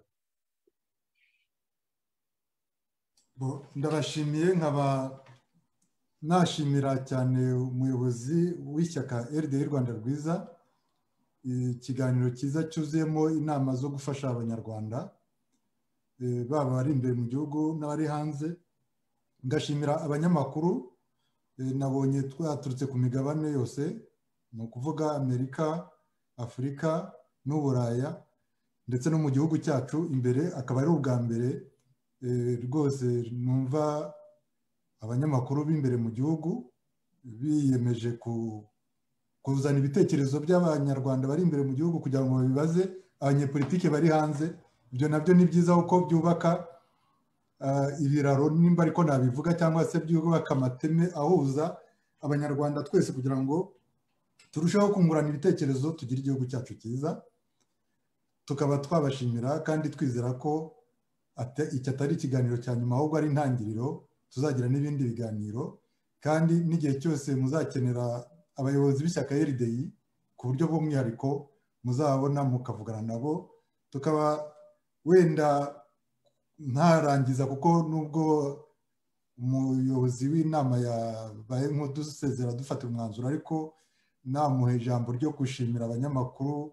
ndabashimiye nkaba nashimira cyane umuyobozi w'ishyaka RDI Rwanda rwiza ikiganiro cyiza cyuzuyemo inama zo gufasha abanyarwanda baba bari imbere mu gihugu n'abari hanze ngashimira abanyamakuru nabonye twaturutse ku migabane yose ni ukuvuga Amerika Afurika n'Uburaya ndetse no mu gihugu cyacu imbere akaba ari ubwa mbere rwose numva abanyamakuru b'imbere mu gihugu biyemeje kuzana ibitekerezo by'abanyarwanda bari imbere mu gihugu kugira ngo babibaze abanyepolitike bari hanze ibyo nabyo ni byiza kuko byubaka ibiraro nimba ariko nabivuga cyangwa se byubaka amateme ahuza abanyarwanda twese kugira ngo turusheho kungurana ibitekerezo tugire igihugu cyacu cyiza tukaba twabashimira kandi twizera ko iki atari ikiganiro cya nyuma ahubwo ari intangiriro tuzagira n'ibindi biganiro kandi n'igihe cyose muzakenera abayobozi b'ishyaka RDI ku buryo bw'umwihariko muzabona mukavugana nabo tukaba wenda ntarangiza kuko nubwo umuyobozi w'inama yabaye nk'udusezera dufata umwanzuro ariko namuha ijambo ryo gushimira abanyamakuru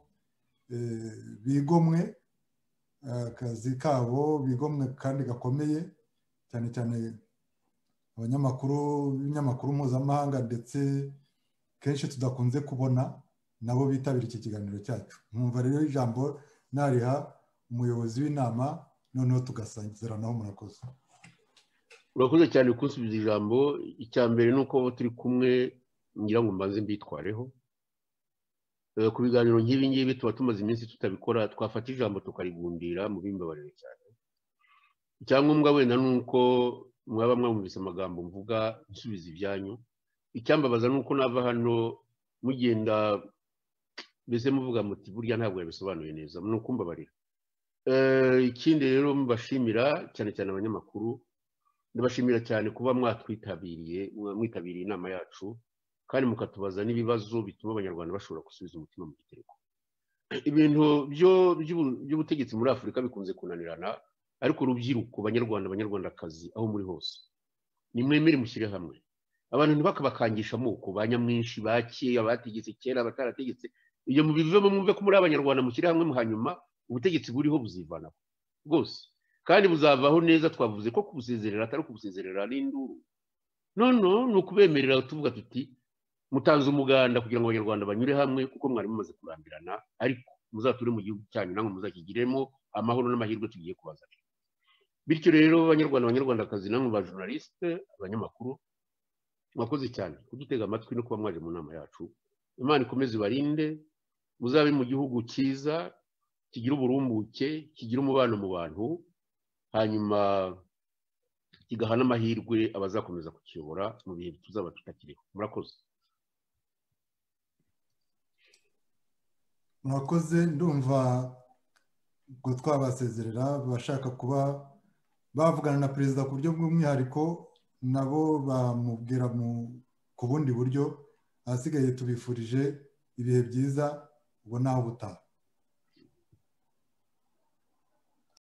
bigomwe akazi kabo, bigomwe kandi gakomeye, cyane cyane abanyamakuru b'ibinyamakuru mpuzamahanga ndetse kenshi tudakunze kubona nabo bitabira iki kiganiro cyacu. Mwumva rero ijambo nariha umuyobozi w'inama, noneho tugasangiranaho. Murakoze. urakoze cyane kunsubiza ijambo. Icya mbere ni uko turi kumwe, ngira ngo mbanze mbitwareho. Ku biganiro nk'ibi ngibi tuba tumaze iminsi tutabikora, twafata ijambo tukarigundira mu bimbabarire cyane. Icyangombwa wenda ni uko mwaba mwumvise amagambo mvuga nsubiza ibyanyu. Icyambabaza ni uko nava hano mugenda mbese muvuga muti burya ntabwo yabisobanuye neza, ni ukumbabarira. Ikindi rero mbashimira cyane cyane abanyamakuru, ndabashimira cyane kuba mwitabiriye inama yacu kandi mukatubaza n'ibibazo bituma abanyarwanda bashobora gusubiza umutima mu gitereko. Ibintu by'ubutegetsi muri Afurika bikunze kunanirana, ariko urubyiruko, banyarwandakazi aho muri hose, nimwemere mushyire hamwe. Abantu ntibakabakangisha amoko, ba nyamwinshi, bake, abategetse kera, abatarategetse. Iyo mubivemo mwumve ko muri abanyarwanda mushyire hamwe, hanyuma ubutegetsi buriho buzivanaho rwose, kandi buzavaho neza. Twavuze ko kubusezerera atari kubusezerera n'induru, noneho ni ukubemerera tuvuga tuti mutanze umuganda kugira ngo abanyarwanda banyure hamwe, kuko mwari mumaze kurambirana, ariko muzature mu gihugu cyanyu namwe muzakigiremo amahoro n'amahirwe tugiye kubazana. Bityo rero banyarwandakazi namwe ba journaliste, abanyamakuru, mwakoze cyane kudutega amatwi no kuba mwaje mu nama yacu. Imana ikomeze ibarinde, muzabe mu gihugu cyiza kigira uburumbuke, kigira umubano mu bantu, hanyuma kigaha n'amahirwe abazakomeza kukiyobora mu bihe tuzaba tutakiriho. Murakoze. Murakoze. Ndumva ubwo twabasezerera, bashaka kuba bavugana na perezida ku buryo bw'umwihariko nabo bamubwira ku bundi buryo. Ahasigaye tubifurije ibihe byiza, ubwo naho ubutaha.